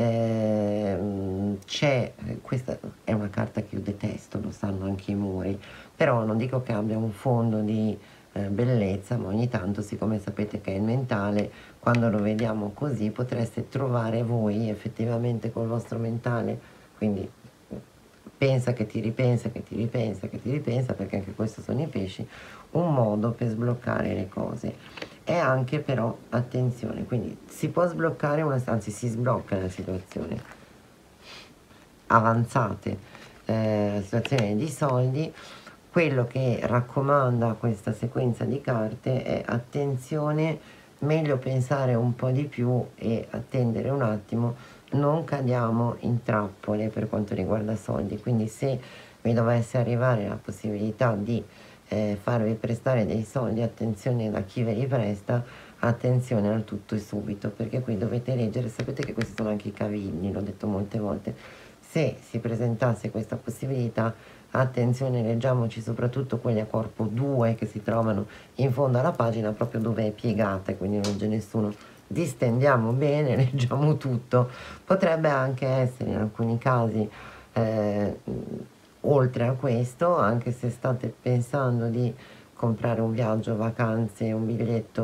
c'è, questa è una carta che io detesto, lo sanno anche i muri, però non dico che abbia un fondo di bellezza, ma ogni tanto, siccome sapete che è il mentale, quando lo vediamo così potreste trovare voi effettivamente col vostro mentale, quindi pensa che ti ripensa, che ti ripensa, che ti ripensa, perché anche questo sono i pesci, un modo per sbloccare le cose. E anche però, attenzione, quindi si può sbloccare anzi si sblocca la situazione, avanzate situazione di soldi, quello che raccomanda questa sequenza di carte è attenzione, meglio pensare un po' di più e attendere un attimo, non cadiamo in trappole per quanto riguarda soldi. Quindi se vi dovesse arrivare la possibilità di farvi prestare dei soldi, attenzione da chi ve li presta, attenzione al tutto e subito, perché qui dovete leggere, sapete che questi sono anche i cavilli, l'ho detto molte volte, se si presentasse questa possibilità, attenzione, leggiamoci soprattutto quelli a corpo 2 che si trovano in fondo alla pagina proprio dove è piegata, quindi non c'è nessuno, distendiamo bene, leggiamo tutto. Potrebbe anche essere in alcuni casi oltre a questo, anche se state pensando di comprare un viaggio, vacanze, un biglietto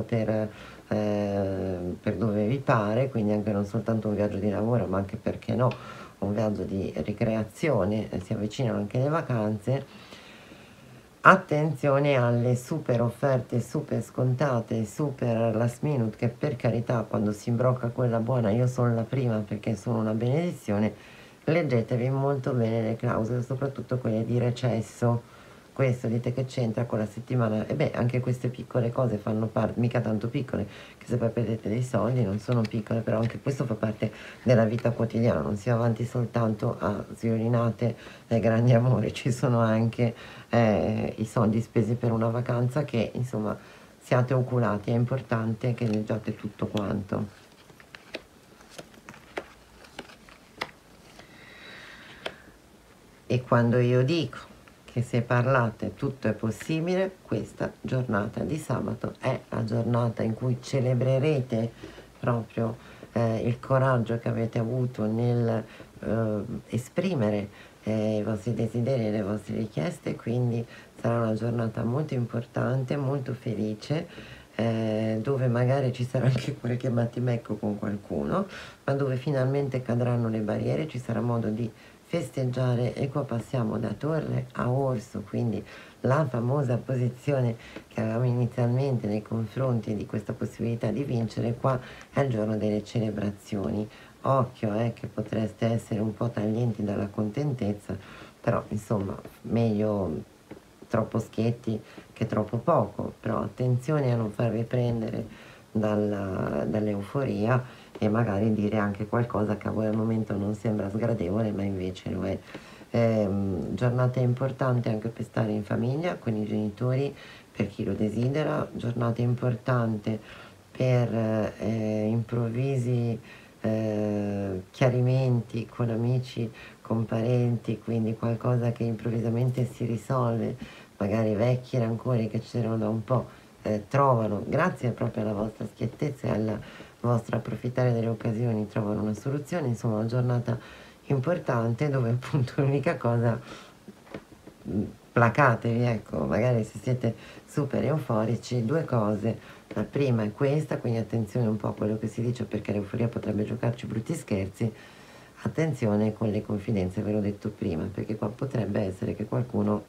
per dove vi pare, quindi anche non soltanto un viaggio di lavoro, ma anche, perché no, un viaggio di ricreazione, si avvicinano anche le vacanze. Attenzione alle super offerte, super scontate, super last minute, che per carità quando si imbrocca quella buona io sono la prima perché sono una benedizione. Leggetevi molto bene le clausole, soprattutto quelle di recesso. Questo dite che c'entra con la settimana? E beh, anche queste piccole cose fanno parte, mica tanto piccole, che se poi perdete dei soldi non sono piccole, però anche questo fa parte della vita quotidiana, non si va avanti soltanto a sviolinate e grandi amori, ci sono anche i soldi spesi per una vacanza che, insomma, siate oculati, è importante che leggiate tutto quanto. E quando io dico che se parlate tutto è possibile, questa giornata di sabato è la giornata in cui celebrerete proprio il coraggio che avete avuto nel esprimere i vostri desideri e le vostre richieste, quindi sarà una giornata molto importante, molto felice, dove magari ci sarà anche qualche battibecco con qualcuno, ma dove finalmente cadranno le barriere, ci sarà modo di festeggiare. E qua passiamo da torre a orso, quindi la famosa posizione che avevamo inizialmente nei confronti di questa possibilità di vincere. Qua è il giorno delle celebrazioni, occhio che potreste essere un po' taglienti dalla contentezza, però insomma meglio troppo schietti che troppo poco, però attenzione a non farvi prendere dall'euforia e magari dire anche qualcosa che a voi al momento non sembra sgradevole ma invece lo è. Giornata importante anche per stare in famiglia con i genitori, per chi lo desidera, giornata importante per improvvisi chiarimenti con amici, con parenti, quindi qualcosa che improvvisamente si risolve, magari vecchi rancori che c'erano da un po', trovano, grazie proprio alla vostra schiettezza e al vostro approfittare delle occasioni, trovano una soluzione. Insomma, una giornata importante dove appunto l'unica cosa, placatevi, ecco, magari se siete super euforici, due cose. La prima è questa, quindi attenzione un po' a quello che si dice, perché l'euforia potrebbe giocarci brutti scherzi. Attenzione con le confidenze, ve l'ho detto prima, perché qua potrebbe essere che qualcuno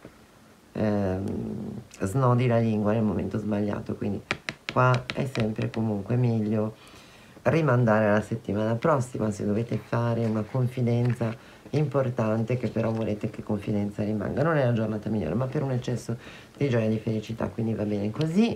snodi la lingua nel momento sbagliato, quindi qua è sempre comunque meglio rimandare alla settimana prossima se dovete fare una confidenza importante, che però volete che confidenza rimanga. Non è la giornata migliore, ma per un eccesso di gioia e di felicità, quindi va bene così.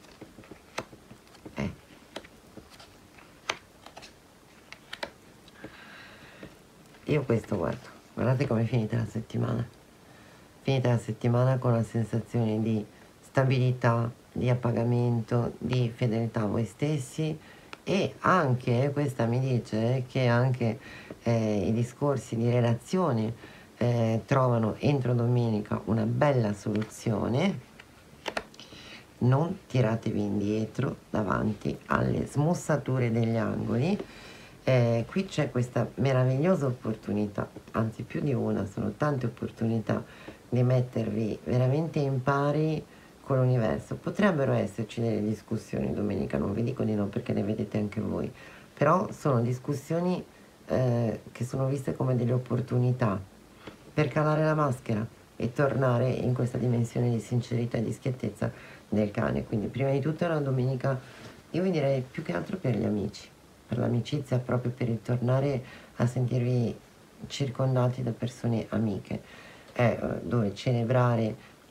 Io questo guardo, guardate come è finita la settimana. Finita la settimana con la sensazione di stabilità, di appagamento, di fedeltà a voi stessi, e anche, questa mi dice che anche i discorsi di relazione trovano entro domenica una bella soluzione. Non tiratevi indietro davanti alle smussature degli angoli. Qui c'è questa meravigliosa opportunità, anzi più di una, sono tante opportunità di mettervi veramente in pari con l'universo. Potrebbero esserci delle discussioni domenica, non vi dico di no perché le vedete anche voi, però sono discussioni che sono viste come delle opportunità per calare la maschera e tornare in questa dimensione di sincerità e di schiettezza del cane. Quindi prima di tutto è una domenica, io vi direi più che altro per gli amici, per l'amicizia, proprio per il tornare a sentirvi circondati da persone amiche, dove celebrare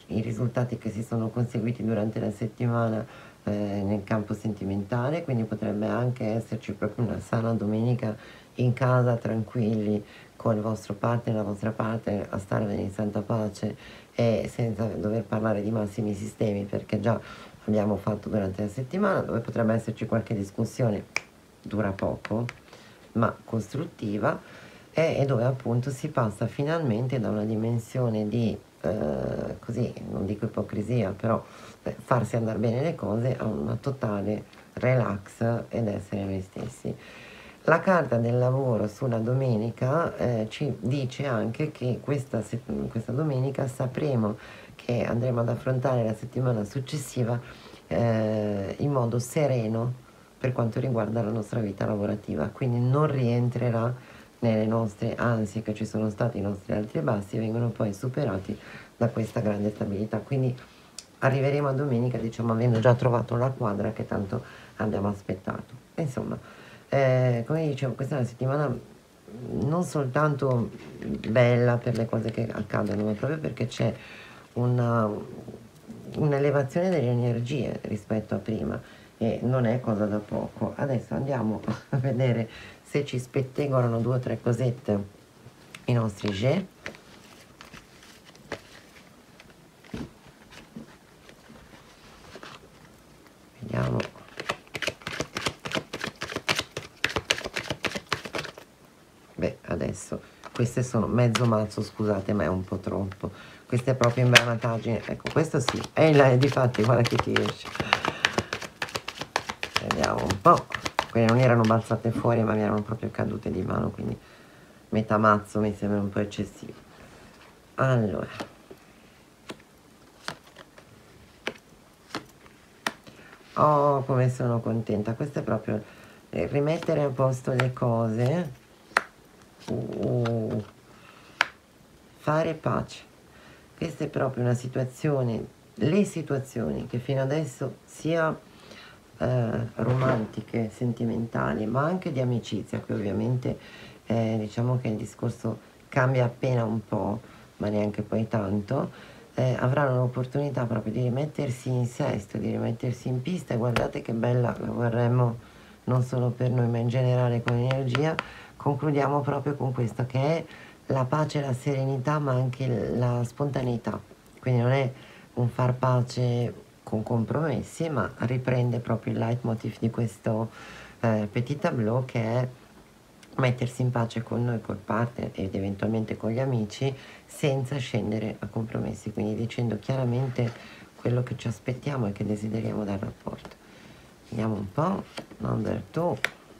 i risultati che si sono conseguiti durante la settimana nel campo sentimentale, quindi potrebbe anche esserci proprio una sana domenica in casa, tranquilli, con il vostro partner, la vostra partner, a starvene in santa pace e senza dover parlare di massimi sistemi, perché già abbiamo fatto durante la settimana, dove potrebbe esserci qualche discussione, dura poco, ma costruttiva, e dove appunto si passa finalmente da una dimensione di, così, non dico ipocrisia, però farsi andare bene le cose, a una totale relax ed essere noi stessi. La carta del lavoro sulla domenica ci dice anche che questa domenica sapremo che andremo ad affrontare la settimana successiva in modo sereno per quanto riguarda la nostra vita lavorativa, quindi non rientrerà nelle nostre ansie che ci sono stati, i nostri alti e bassi vengono poi superati da questa grande stabilità, quindi arriveremo a domenica, diciamo, avendo già trovato la quadra che tanto abbiamo aspettato. Insomma, come dicevo, questa è una settimana non soltanto bella per le cose che accadono, ma proprio perché c'è un'elevazione delle energie rispetto a prima, e non è cosa da poco. Adesso andiamo a vedere se ci spettegolano 2 o 3 cosette i nostri jet. Vediamo. Beh, adesso queste sono mezzo mazzo, scusate, ma è un po' troppo. Questa è proprio imbranataggine. Ecco, questo sì. E difatti, guarda che ti esce. Vediamo un po'. Quelle non erano balzate fuori, ma mi erano proprio cadute di mano, quindi metà mazzo mi sembra un po' eccessivo. Allora, oh, come sono contenta. Questo è proprio rimettere a posto le cose, fare pace. Questa è proprio una situazione, le situazioni che fino adesso sia romantiche, sentimentali, ma anche di amicizia, che ovviamente diciamo che il discorso cambia appena un po', ma neanche poi tanto, avranno l'opportunità proprio di rimettersi in sesto, di rimettersi in pista, e guardate che bella la vorremmo non solo per noi ma in generale con energia. Concludiamo proprio con questo, che è la pace, la serenità, ma anche la spontaneità, quindi non è un far pace con compromessi, ma riprende proprio il leitmotiv di questo petit tableau, che è mettersi in pace con noi, col partner ed eventualmente con gli amici, senza scendere a compromessi, quindi dicendo chiaramente quello che ci aspettiamo e che desideriamo dal rapporto. Vediamo un po', number 2.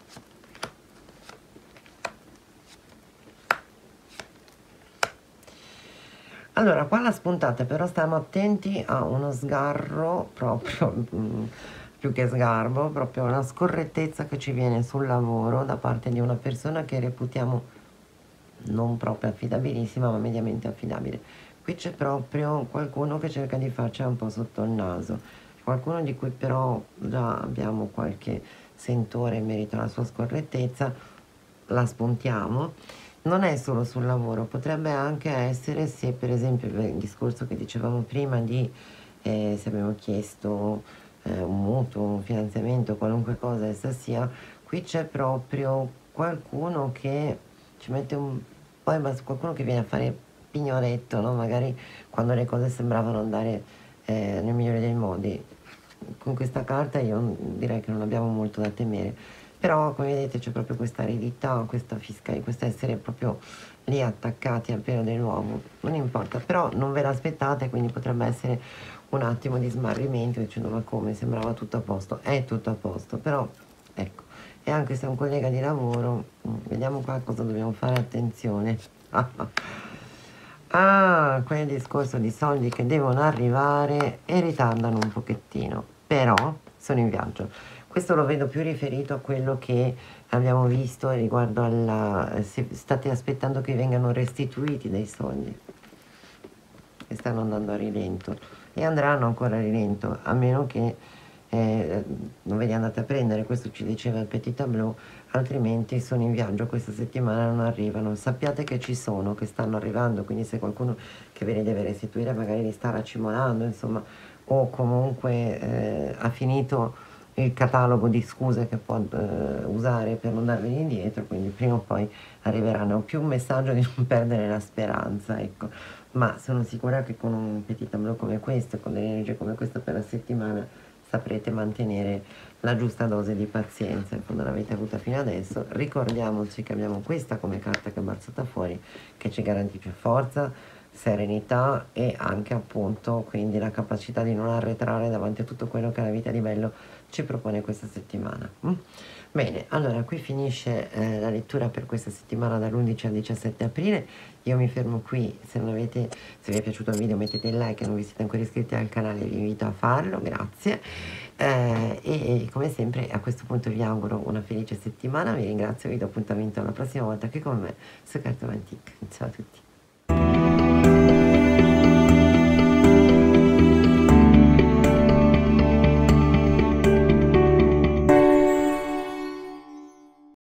Allora, qua la spuntata, però stiamo attenti a uno sgarro proprio, più che sgarbo, proprio una scorrettezza che ci viene sul lavoro da parte di una persona che reputiamo non proprio affidabilissima, ma mediamente affidabile. Qui c'è proprio qualcuno che cerca di farcela un po' sotto il naso, qualcuno di cui però già abbiamo qualche sentore in merito alla sua scorrettezza, la spuntiamo. Non è solo sul lavoro, potrebbe anche essere, se per esempio il discorso che dicevamo prima di se abbiamo chiesto un mutuo, un finanziamento, qualunque cosa essa sia, qui c'è proprio qualcuno che ci mette un po' in basso, qualcuno che viene a fare pignoretto, no? Magari quando le cose sembravano andare nel migliore dei modi. Con questa carta io direi che non abbiamo molto da temere, però come vedete c'è proprio questa aridità, questa fiscalità, questo essere proprio lì attaccati al pelo dell'uomo, non importa, però non ve l'aspettate, quindi potrebbe essere un attimo di smarrimento dicendo ma come, sembrava tutto a posto, è tutto a posto, però ecco, e anche se è un collega di lavoro, vediamo qua cosa dobbiamo fare attenzione. Ah, quel discorso di soldi che devono arrivare e ritardano un pochettino, però sono in viaggio. Questo lo vedo più riferito a quello che abbiamo visto riguardo alla, se state aspettando che vengano restituiti dei soldi, che stanno andando a rilento e andranno ancora a rilento, a meno che non ve li andate a prendere. Questo ci diceva il petit tableau, altrimenti sono in viaggio questa settimana, non arrivano. Sappiate che ci sono, che stanno arrivando, quindi se qualcuno che ve li deve restituire magari li sta racimolando, insomma, o comunque ha finito il catalogo di scuse che può usare per non darveli indietro, quindi prima o poi arriveranno. Ho più un messaggio di non perdere la speranza, ecco, ma sono sicura che con un petit tableau come questo, con delle energie come questo per la settimana, saprete mantenere la giusta dose di pazienza. In fondo l'avete avuta fino adesso. Ricordiamoci che abbiamo questa come carta che è balzata fuori, che ci garantisce forza, serenità e anche appunto quindi la capacità di non arretrare davanti a tutto quello che la vita di bello ci propone questa settimana. Bene, allora qui finisce la lettura per questa settimana dall'11 al 17 aprile. Io mi fermo qui. Se vi è piaciuto il video mettete il like, e non vi siete ancora iscritti al canale vi invito a farlo, grazie. E come sempre a questo punto vi auguro una felice settimana, vi ringrazio, vi do appuntamento alla prossima volta qui con me su Cartomantic. Ciao a tutti.